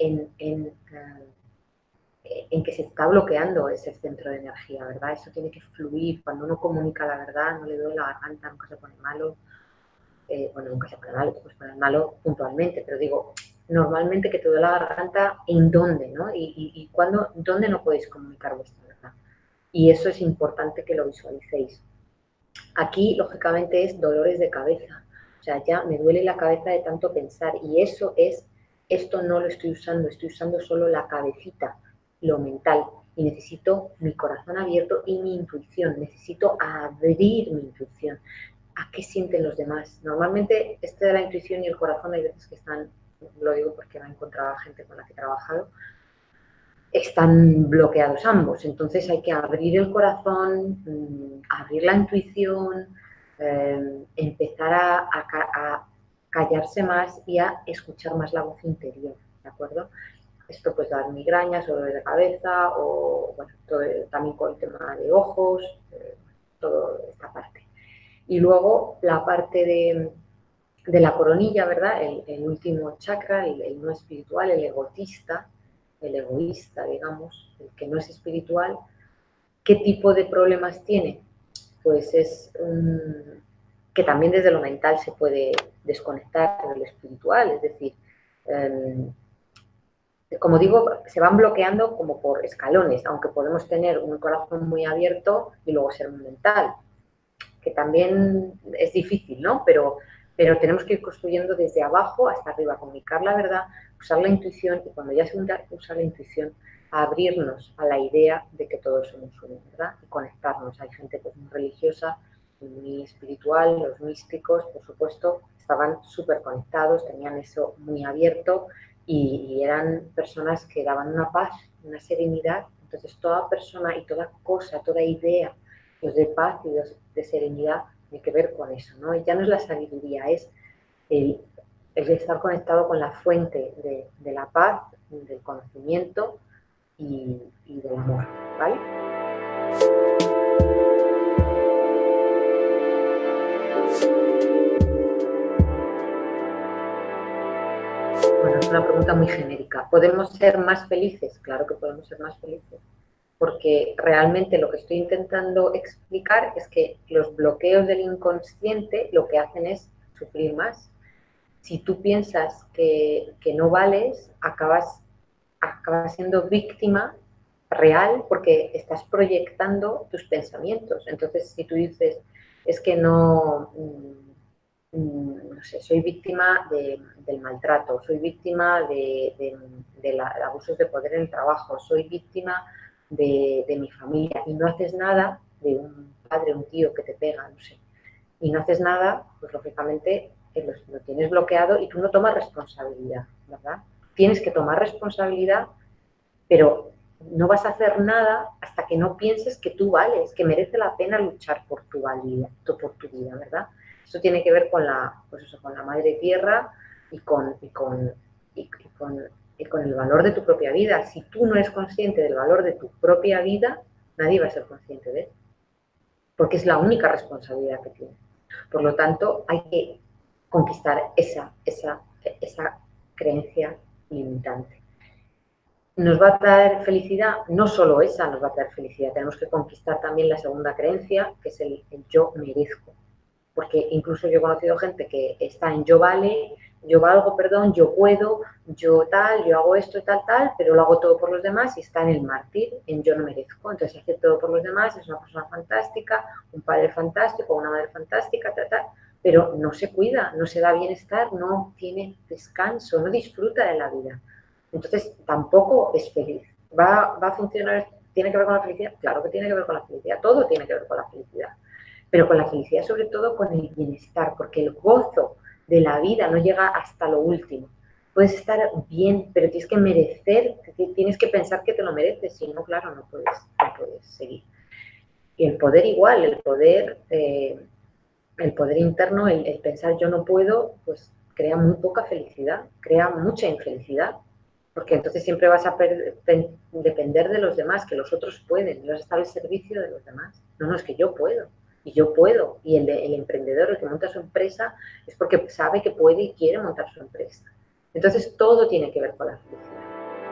en que se está bloqueando ese centro de energía, ¿verdad? Eso tiene que fluir. Cuando uno comunica la verdad, no le duele la garganta, nunca se pone malo. Bueno, nunca se pone malo, te puedes poner malo puntualmente, pero digo, normalmente que te duele la garganta, ¿en dónde, no? Y cuándo, ¿dónde no podéis comunicar vuestra verdad? Y eso es importante que lo visualicéis. Aquí, lógicamente, es dolores de cabeza. O sea, ya me duele la cabeza de tanto pensar. Y eso es, esto no lo estoy usando solo la cabecita, lo mental. Y necesito mi corazón abierto y mi intuición. Necesito abrir mi intuición. ¿A qué sienten los demás? Normalmente, este de la intuición y el corazón hay veces que están, lo digo porque me he encontrado gente con la que he trabajado, están bloqueados ambos. Entonces hay que abrir el corazón, abrir la intuición, empezar a callarse más y a escuchar más la voz interior, ¿de acuerdo? Esto puede dar migrañas, dolores de cabeza o bueno, también con el tema de ojos, toda esta parte. Y luego la parte de la coronilla, ¿verdad? El último chakra, el no espiritual, el egotista, el egoísta, digamos, el que no es espiritual. ¿Qué tipo de problemas tiene? Pues es que también desde lo mental se puede desconectar de lo espiritual, es decir, como digo, se van bloqueando como por escalones, aunque podemos tener un corazón muy abierto y luego ser muy mental, que también es difícil, ¿no? Pero tenemos que ir construyendo desde abajo hasta arriba, comunicar la verdad, usar la intuición y cuando ya se usa la intuición, abrirnos a la idea de que todos somos uno, ¿verdad? Y conectarnos. Hay gente pues, muy religiosa, muy espiritual, los místicos, por supuesto, estaban súper conectados, tenían eso muy abierto y eran personas que daban una paz, una serenidad. Entonces, toda persona y toda cosa, toda idea pues de paz y de serenidad tiene que ver con eso, ¿no? Y ya no es la sabiduría, es el estar conectado con la fuente de la paz, del conocimiento y del amor, ¿vale? Bueno, es una pregunta muy genérica. ¿Podemos ser más felices? Claro que podemos ser más felices. Porque realmente lo que estoy intentando explicar es que los bloqueos del inconsciente lo que hacen es sufrir más. Si tú piensas que no vales, acabas siendo víctima real porque estás proyectando tus pensamientos. Entonces, si tú dices, es que no, no sé, soy víctima del maltrato, soy víctima de abusos de poder en el trabajo, soy víctima de mi familia y no haces nada, de un padre, un tío que te pega, no sé, y no haces nada, pues lógicamente lo tienes bloqueado y tú no tomas responsabilidad, ¿verdad? Tienes que tomar responsabilidad, pero no vas a hacer nada hasta que no pienses que tú vales, que merece la pena luchar por tu vida, ¿verdad? Eso tiene que ver con pues eso, con la madre tierra y con el valor de tu propia vida. Si tú no eres consciente del valor de tu propia vida, nadie va a ser consciente de él, porque es la única responsabilidad que tienes. Por lo tanto, hay que conquistar esa creencia limitante. ¿Nos va a traer felicidad? No solo esa nos va a traer felicidad, tenemos que conquistar también la segunda creencia, que es el yo merezco. Porque incluso yo he conocido gente que está en yo vale, yo valgo, perdón, yo puedo, yo tal, yo hago esto y tal, pero lo hago todo por los demás y está en el mártir, en yo no merezco. Entonces hace todo por los demás, es una persona fantástica, un padre fantástico, una madre fantástica, pero no se cuida, no se da bienestar, no tiene descanso, no disfruta de la vida. Entonces tampoco es feliz. ¿Va a funcionar? ¿Tiene que ver con la felicidad? Claro que tiene que ver con la felicidad, todo tiene que ver con la felicidad. Pero con la felicidad, sobre todo con el bienestar, porque el gozo de la vida no llega hasta lo último. Puedes estar bien, pero tienes que merecer, tienes que pensar que te lo mereces, si no, claro, no puedes seguir. Y el poder igual, el poder interno, el pensar yo no puedo, pues crea muy poca felicidad, crea mucha infelicidad, porque entonces siempre vas a depender depender de los demás, que los otros pueden, no es estar al servicio de los demás. No, no, es que yo puedo, y yo puedo. Y el emprendedor, el que monta su empresa, es porque sabe que puede y quiere montar su empresa. Entonces, todo tiene que ver con la felicidad.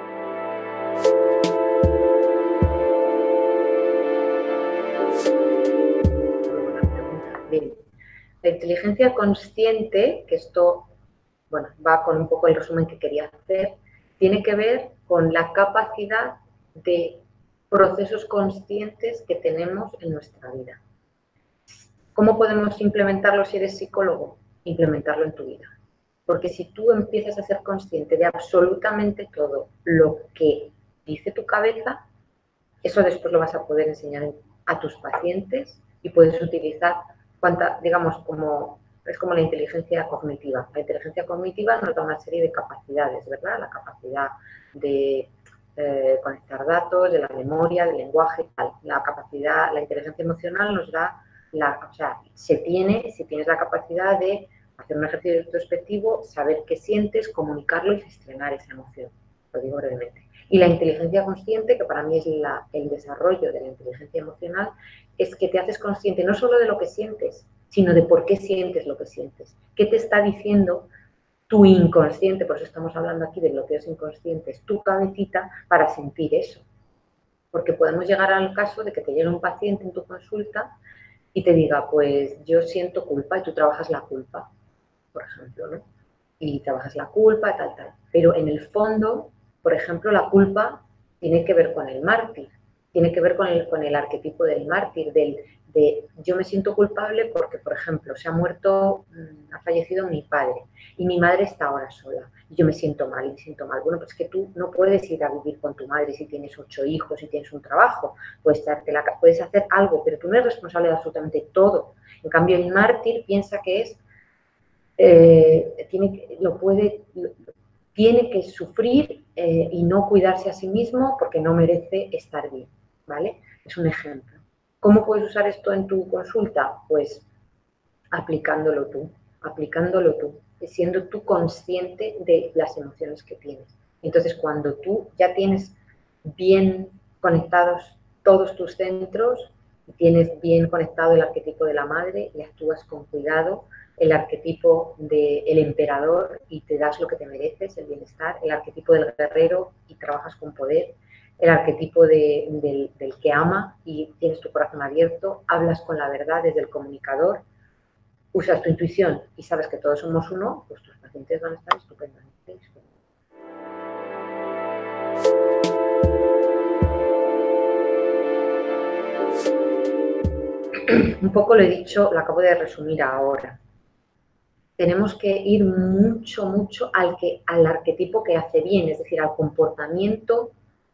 Bien. La inteligencia consciente, que esto, bueno, va con un poco el resumen que quería hacer, tiene que ver con la capacidad de procesos conscientes que tenemos en nuestra vida. ¿Cómo podemos implementarlo si eres psicólogo? Implementarlo en tu vida. Porque si tú empiezas a ser consciente de absolutamente todo lo que dice tu cabeza, eso después lo vas a poder enseñar a tus pacientes y puedes utilizar digamos, es como la inteligencia cognitiva. La inteligencia cognitiva nos da una serie de capacidades, ¿verdad? La capacidad de conectar datos, de la memoria, del lenguaje, tal. La inteligencia emocional nos da, o sea, si tienes la capacidad de hacer un ejercicio introspectivo, saber qué sientes, comunicarlo y gestionar esa emoción. Lo digo brevemente. Y la inteligencia consciente, que para mí es el desarrollo de la inteligencia emocional, es que te haces consciente no solo de lo que sientes, sino de por qué sientes lo que sientes. ¿Qué te está diciendo tu inconsciente? Por eso estamos hablando aquí de bloqueos inconscientes, tu cabecita, para sentir eso. Porque podemos llegar al caso de que te llegue un paciente en tu consulta y te diga, pues yo siento culpa, y tú trabajas la culpa, por ejemplo, ¿no? Y trabajas la culpa, tal. Pero en el fondo, por ejemplo, la culpa tiene que ver con el mártir, tiene que ver con el arquetipo del mártir, de yo me siento culpable porque, por ejemplo, ha fallecido mi padre y mi madre está ahora sola y yo me siento mal. Bueno, pues que tú no puedes ir a vivir con tu madre si tienes 8 hijos, si tienes un trabajo, puedes hacer algo, pero tú no eres responsable de absolutamente todo. En cambio, el mártir piensa que es tiene que sufrir y no cuidarse a sí mismo porque no merece estar bien, ¿vale? Es un ejemplo. ¿Cómo puedes usar esto en tu consulta? Pues aplicándolo tú, siendo tú consciente de las emociones que tienes. Entonces, cuando tú ya tienes bien conectados todos tus centros, tienes bien conectado el arquetipo de la madre y actúas con cuidado, el arquetipo del emperador y te das lo que te mereces, el bienestar, el arquetipo del guerrero y trabajas con poder, el arquetipo del que ama y tienes tu corazón abierto, hablas con la verdad desde el comunicador, usas tu intuición y sabes que todos somos uno, pues tus pacientes van a estar estupendamente. Un poco lo he dicho, lo acabo de resumir ahora. Tenemos que ir mucho al arquetipo que hace bien, es decir, al comportamiento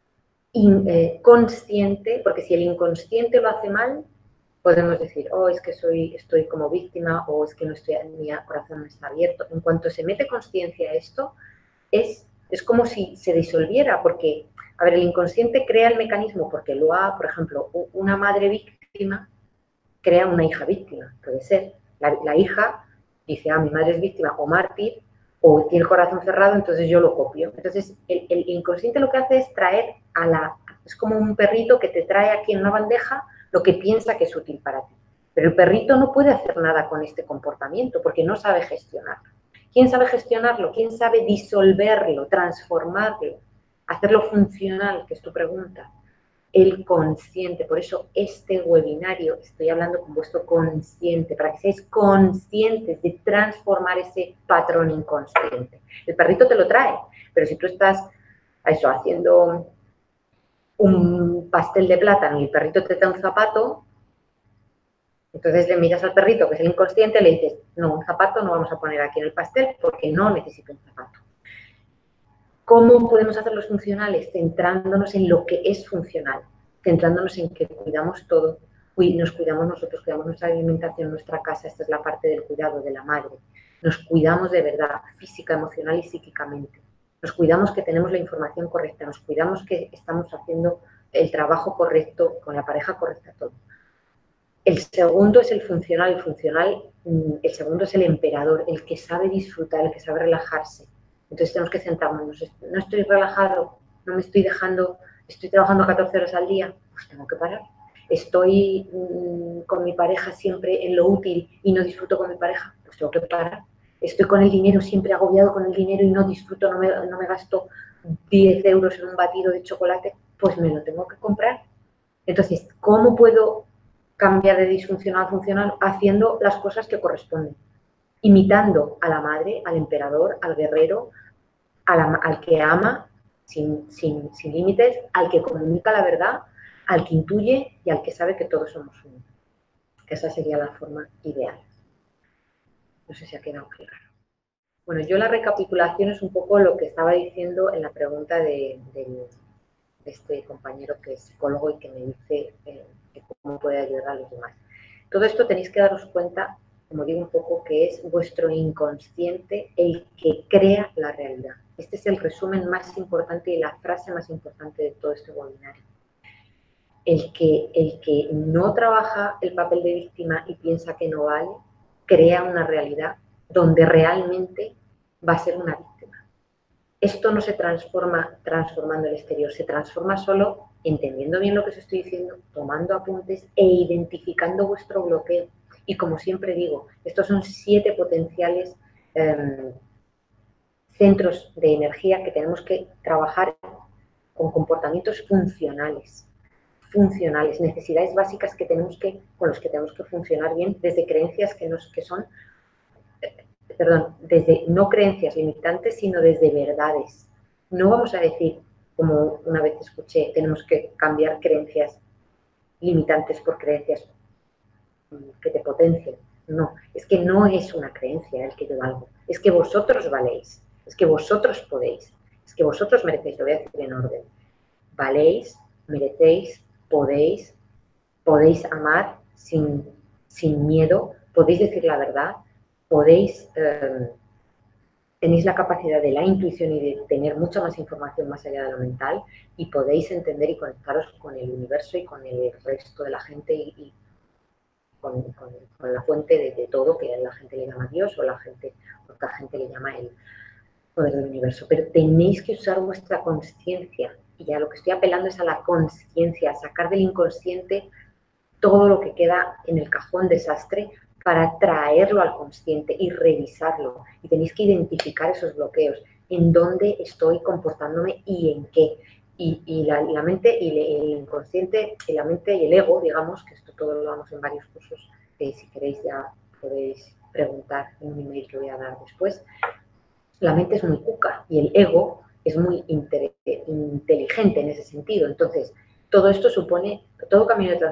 consciente, porque si el inconsciente lo hace mal, podemos decir, oh, es que estoy como víctima, o es que mi corazón no está abierto. En cuanto se mete conciencia a esto, es como si se disolviera, porque, a ver, el inconsciente crea el mecanismo porque por ejemplo, una madre víctima crea una hija víctima, puede ser. La hija dice, mi madre es víctima o mártir, o tiene el corazón cerrado, entonces yo lo copio. Entonces, el inconsciente lo que hace es traer es como un perrito que te trae aquí en una bandeja lo que piensa que es útil para ti. Pero el perrito no puede hacer nada con este comportamiento porque no sabe gestionarlo. ¿Quién sabe gestionarlo? ¿Quién sabe disolverlo, transformarlo, hacerlo funcional? Que es tu pregunta. El consciente. Por eso este webinario estoy hablando con vuestro consciente, para que seáis conscientes de transformar ese patrón inconsciente. El perrito te lo trae, pero si tú estás haciendo un pastel de plátano y el perrito te da un zapato, entonces le miras al perrito, que es el inconsciente, y le dices, no, un zapato no vamos a poner aquí en el pastel porque no necesito un zapato. ¿Cómo podemos hacerlos funcionales? Centrándonos en lo que es funcional, centrándonos en que cuidamos todo, nos cuidamos nosotros, cuidamos nuestra alimentación, nuestra casa, esta es la parte del cuidado de la madre. Nos cuidamos de verdad, física, emocional y psíquicamente. Nos cuidamos que tenemos la información correcta, nos cuidamos que estamos haciendo el trabajo correcto, con la pareja correcta, todo. El segundo es el funcional, el segundo es el emperador, el que sabe disfrutar, el que sabe relajarse. Entonces tenemos que centrarnos, no estoy relajado, no me estoy dejando Estoy trabajando 14 horas al día, pues tengo que parar. Estoy con mi pareja siempre en lo útil y no disfruto con mi pareja, pues tengo que parar. Estoy con el dinero, siempre agobiado con el dinero y no disfruto, no me gasto 10 euros en un batido de chocolate, pues me lo tengo que comprar. Entonces, ¿cómo puedo cambiar de disfuncional a funcional? Haciendo las cosas que corresponden. Imitando a la madre, al emperador, al guerrero, al que ama sin límites, al que comunica la verdad, al que intuye y al que sabe que todos somos uno. Esa sería la forma ideal. No sé si ha quedado claro. Bueno, yo la recapitulación es un poco lo que estaba diciendo en la pregunta de este compañero que es psicólogo y que me dice cómo puede ayudar a los demás. Todo esto tenéis que daros cuenta, como digo un poco, que es vuestro inconsciente el que crea la realidad. Este es el resumen más importante y la frase más importante de todo este webinario. El que no trabaja el papel de víctima y piensa que no vale, crea una realidad donde realmente va a ser una víctima. Esto no se transforma transformando el exterior, se transforma solo entendiendo bien lo que os estoy diciendo, tomando apuntes e identificando vuestro bloqueo. Y como siempre digo, estos son 7 potenciales centros de energía que tenemos que trabajar con comportamientos funcionales, necesidades básicas que tenemos con los que tenemos que funcionar bien, desde creencias que son, desde no creencias limitantes, sino desde verdades. No vamos a decir, como una vez escuché, tenemos que cambiar creencias limitantes por creencias que te potencien. No, es que no es una creencia el que yo valgo, es que vosotros valéis, es que vosotros podéis, es que vosotros merecéis, lo voy a decir en orden. Valéis, merecéis, podéis amar sin miedo, podéis decir la verdad, tenéis la capacidad de la intuición y de tener mucha más información más allá de lo mental y podéis entender y conectaros con el universo y con el resto de la gente y con la fuente de todo, que la gente le llama Dios o otra gente le llama el poder del universo. Pero tenéis que usar vuestra conciencia y a lo que estoy apelando es a la conciencia, a sacar del inconsciente todo lo que queda en el cajón desastre para traerlo al consciente y revisarlo. Y tenéis que identificar esos bloqueos, en dónde estoy comportándome y en qué. Y la mente y el inconsciente, y la mente y el ego, digamos, que esto todo lo damos en varios cursos, que si queréis ya podéis preguntar en un email que voy a dar después. La mente es muy cuca y el ego es muy inteligente en ese sentido. Entonces, todo esto supone, todo camino de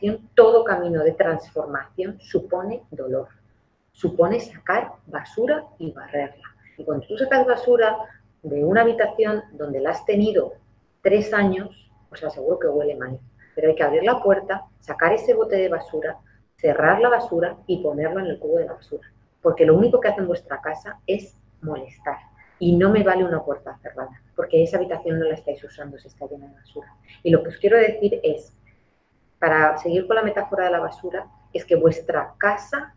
transformación supone dolor, supone sacar basura y barrerla. Y cuando tú sacas basura de una habitación donde la has tenido 3 años, os aseguro que huele mal. Pero hay que abrir la puerta, sacar ese bote de basura, cerrar la basura y ponerlo en el cubo de la basura. Porque lo único que hace en vuestra casa es molestar. Y no me vale una puerta cerrada, porque esa habitación no la estáis usando, se está llena de basura. Y lo que os quiero decir es, para seguir con la metáfora de la basura, es que vuestra casa,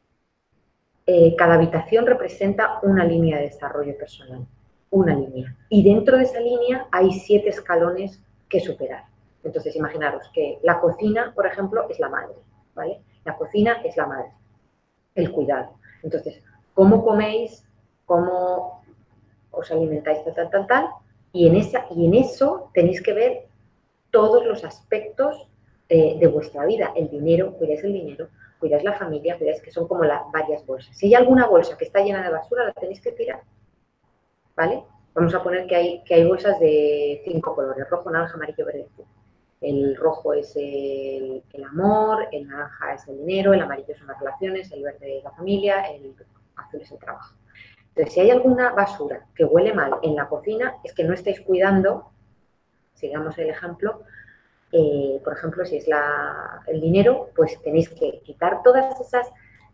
cada habitación representa una línea de desarrollo personal, una línea. Y dentro de esa línea hay 7 escalones que superar. Entonces, imaginaros que la cocina, por ejemplo, es la madre, ¿vale? La cocina es la madre, el cuidado. Entonces, ¿cómo coméis? ¿Cómo os alimentáis? Tal. Y en eso tenéis que ver todos los aspectos de vuestra vida. El dinero, cuidáis el dinero, cuidáis la familia, cuidáis que son como varias bolsas. Si hay alguna bolsa que está llena de basura, la tenéis que tirar, ¿vale? Vamos a poner que hay bolsas de 5 colores, rojo, naranja, amarillo, verde, azul. El rojo es el amor, el naranja es el dinero, el amarillo son las relaciones, el verde es la familia, el azul es el trabajo. Entonces, si hay alguna basura que huele mal en la cocina, es que no estáis cuidando, sigamos el ejemplo, por ejemplo, si es el dinero, pues tenéis que quitar todas esas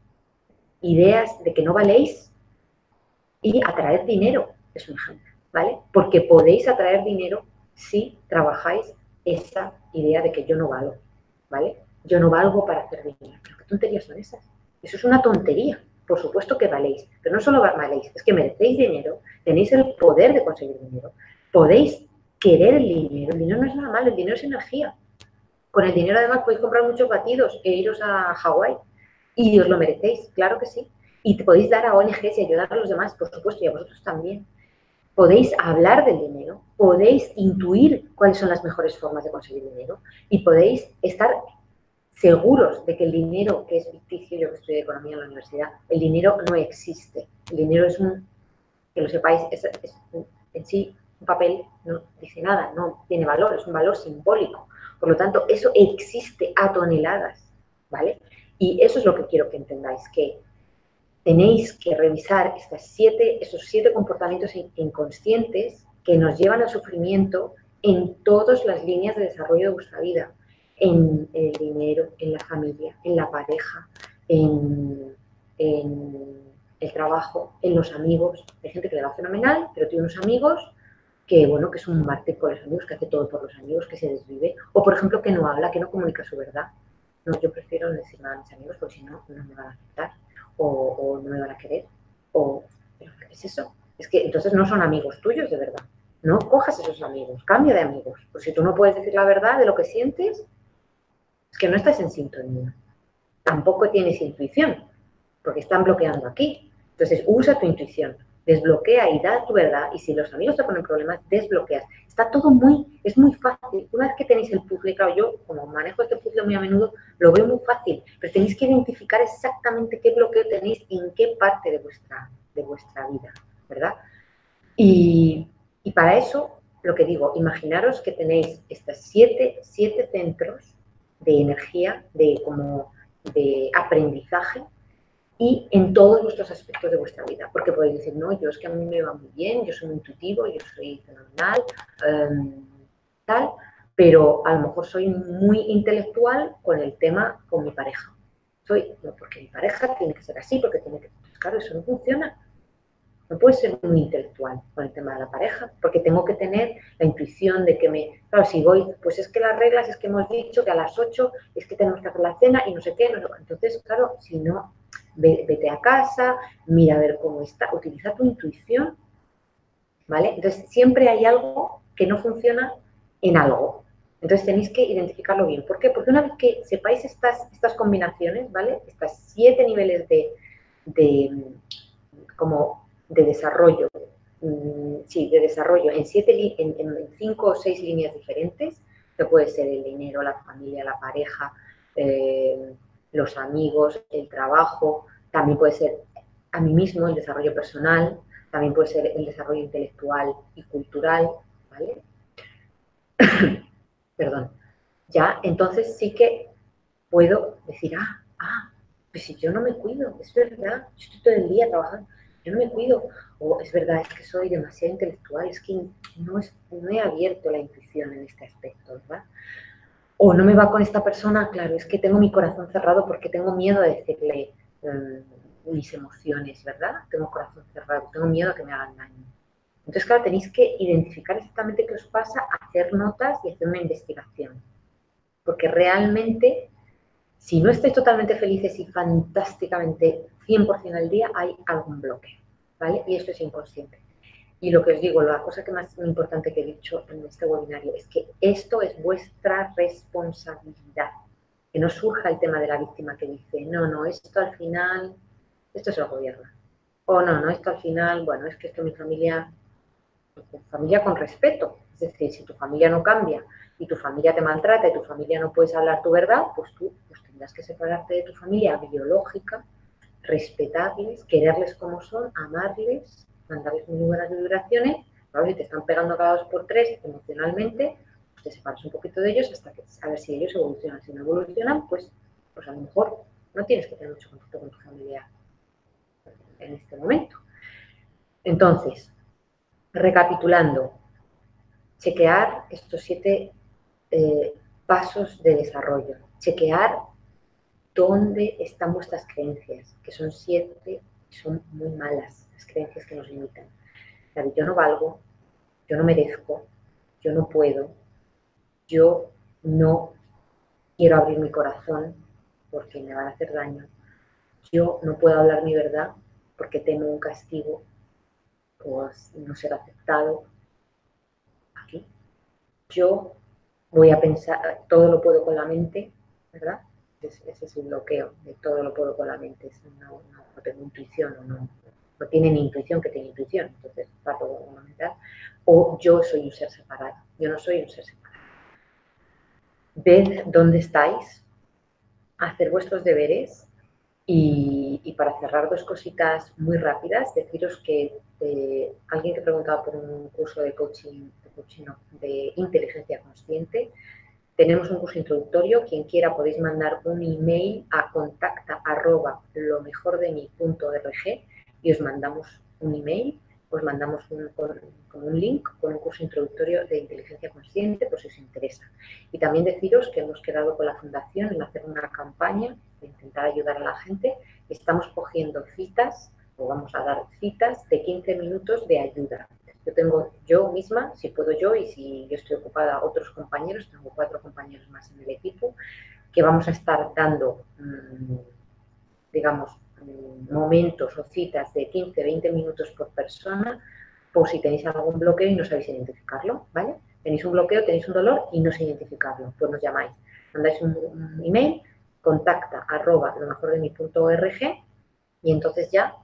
ideas de que no valéis y atraer dinero, es un ejemplo, ¿vale? Porque podéis atraer dinero si trabajáis esa idea de que yo no valgo, ¿vale? Yo no valgo para hacer dinero. ¿Pero qué tonterías son esas? Eso es una tontería. Por supuesto que valéis, pero no solo valéis, es que merecéis dinero, tenéis el poder de conseguir dinero, podéis querer el dinero no es nada malo, el dinero es energía. Con el dinero además podéis comprar muchos batidos e iros a Hawái y os lo merecéis, claro que sí. Y te podéis dar a ONGs y ayudar a los demás, por supuesto, y a vosotros también. Podéis hablar del dinero, podéis intuir cuáles son las mejores formas de conseguir dinero y podéis estar seguros de que el dinero, que es ficticio, yo que estudié economía en la universidad, el dinero no existe. El dinero es que lo sepáis, es en sí un papel, no dice nada, no tiene valor, es un valor simbólico. Por lo tanto, eso existe a toneladas, ¿vale? Y eso es lo que quiero que entendáis, que tenéis que revisar esos siete comportamientos inconscientes que nos llevan al sufrimiento en todas las líneas de desarrollo de vuestra vida, en el dinero, en la familia, en la pareja, en el trabajo, en los amigos. Hay gente que le va fenomenal, pero tiene unos amigos que, bueno, que es un mártir con los amigos, que hace todo por los amigos, que se desvive, o por ejemplo que no habla, que no comunica su verdad. No, yo prefiero no decir nada a mis amigos porque si no, no me van a aceptar o no me van a querer, o, ¿pero qué es eso? Es que entonces no son amigos tuyos de verdad. No cojas esos amigos, cambia de amigos. Pues si tú no puedes decir la verdad de lo que sientes, es que no estás en sintonía. Tampoco tienes intuición, porque están bloqueando aquí. Entonces usa tu intuición, desbloquea y da tu verdad, y si los amigos te ponen problemas, desbloqueas. Está todo es muy fácil. Una vez que tenéis el puzzle, claro, yo como manejo este puzzle muy a menudo, lo veo muy fácil, pero tenéis que identificar exactamente qué bloqueo tenéis en qué parte de vuestra vida, ¿verdad? Y, y para eso, lo que digo, imaginaros que tenéis estos siete centros de energía, de aprendizaje, y en todos vuestros aspectos de vuestra vida. Porque podéis decir, no, yo es que a mí me va muy bien, yo soy muy intuitivo, yo soy fenomenal, tal, pero a lo mejor soy muy intelectual con el tema con mi pareja. No, porque mi pareja tiene que ser así, porque tiene que... Pues claro, eso no funciona. No puedo ser muy intelectual con el tema de la pareja, porque tengo que tener la intuición de que claro, si voy, pues es que las reglas es que hemos dicho que a las 8 es que tenemos que hacer la cena y no sé qué, no sé qué. Entonces, claro, si no, vete a casa, mira a ver cómo está, utiliza tu intuición, ¿vale? Entonces, siempre hay algo que no funciona en algo. Entonces, tenéis que identificarlo bien. ¿Por qué? Porque una vez que sepáis estas combinaciones, ¿vale? Estas 7 niveles como de desarrollo, sí, de desarrollo en 5 o 6 líneas diferentes, que puede ser el dinero, la familia, la pareja, los amigos, el trabajo, también puede ser a mí mismo el desarrollo personal, también puede ser el desarrollo intelectual y cultural, ¿vale? Perdón. Ya, entonces sí que puedo decir, pues si yo no me cuido, es verdad, yo estoy todo el día trabajando, yo no me cuido, o es verdad, es que soy demasiado intelectual, es que no he abierto la intuición en este aspecto, ¿verdad? O no me va con esta persona, claro, es que tengo mi corazón cerrado porque tengo miedo de decirle mis emociones, ¿verdad? Tengo corazón cerrado, tengo miedo a que me hagan daño. Entonces, claro, tenéis que identificar exactamente qué os pasa, hacer notas y hacer una investigación. Porque realmente, si no estáis totalmente felices y fantásticamente 100% al día, hay algún bloque, ¿vale? Y esto es inconsciente. Y lo que os digo, la cosa que más importante que he dicho en este webinario es que esto es vuestra responsabilidad. Que no surja el tema de la víctima que dice, no, no, esto al final, esto es el gobierno. O no, no, esto al final, bueno, es que esto mi familia con respeto. Es decir, si tu familia no cambia y tu familia te maltrata y tu familia no puedes hablar tu verdad, pues tú pues tendrás que separarte de tu familia biológica, respetarles, quererles como son, amarles, mandarles muy buenas vibraciones. Claro, si te están pegando cada 2 por 3 emocionalmente, pues te separas un poquito de ellos hasta que a ver si ellos evolucionan. Si no evolucionan, pues a lo mejor no tienes que tener mucho contacto con tu familia en este momento. Entonces, recapitulando, chequear estos 7 pasos de desarrollo, chequear dónde están vuestras creencias, que son 7 y son muy malas, las creencias que nos limitan. La de yo no valgo, yo no merezco, yo no puedo, yo no quiero abrir mi corazón porque me van a hacer daño, yo no puedo hablar mi verdad porque temo un castigo o no ser aceptado aquí. yo voy a pensar, todo lo puedo con la mente, ¿verdad? Ese es un bloqueo, de todo lo puedo con la mente, no tengo intuición o no tiene ni intuición que tiene intuición, entonces está todo fundamental. O yo soy un ser separado, yo no soy un ser separado. Ved dónde estáis, hacer vuestros deberes y para cerrar dos cositas muy rápidas, deciros que alguien que preguntaba por un curso de coaching no, de inteligencia consciente, tenemos un curso introductorio, quien quiera podéis mandar un email a contacta@lomejordemí.org y os mandamos un email, os mandamos con un link con un curso introductorio de inteligencia consciente por si os interesa. Y también deciros que hemos quedado con la Fundación en hacer una campaña de intentar ayudar a la gente. Estamos cogiendo citas o vamos a dar citas de 15 minutos de ayuda. Yo misma, si puedo yo y si yo estoy ocupada, otros compañeros, tengo 4 compañeros más en el equipo, que vamos a estar dando, digamos, momentos o citas de 15-20 minutos por persona, por si tenéis algún bloqueo y no sabéis identificarlo, ¿vale? Tenéis un bloqueo, tenéis un dolor y no sé identificarlo, pues nos llamáis. Mandáis un email, contacta@lomejordemí.org y entonces ya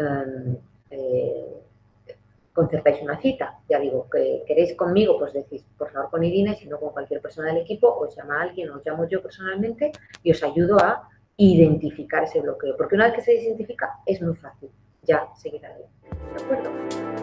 concertáis una cita. Ya digo, que queréis conmigo, pues decís, por favor, con Irina, y si no, con cualquier persona del equipo, os llama alguien, os llamo yo personalmente y os ayudo a identificar ese bloqueo. Porque una vez que se identifica, es muy fácil ya seguir adelante. ¿De acuerdo?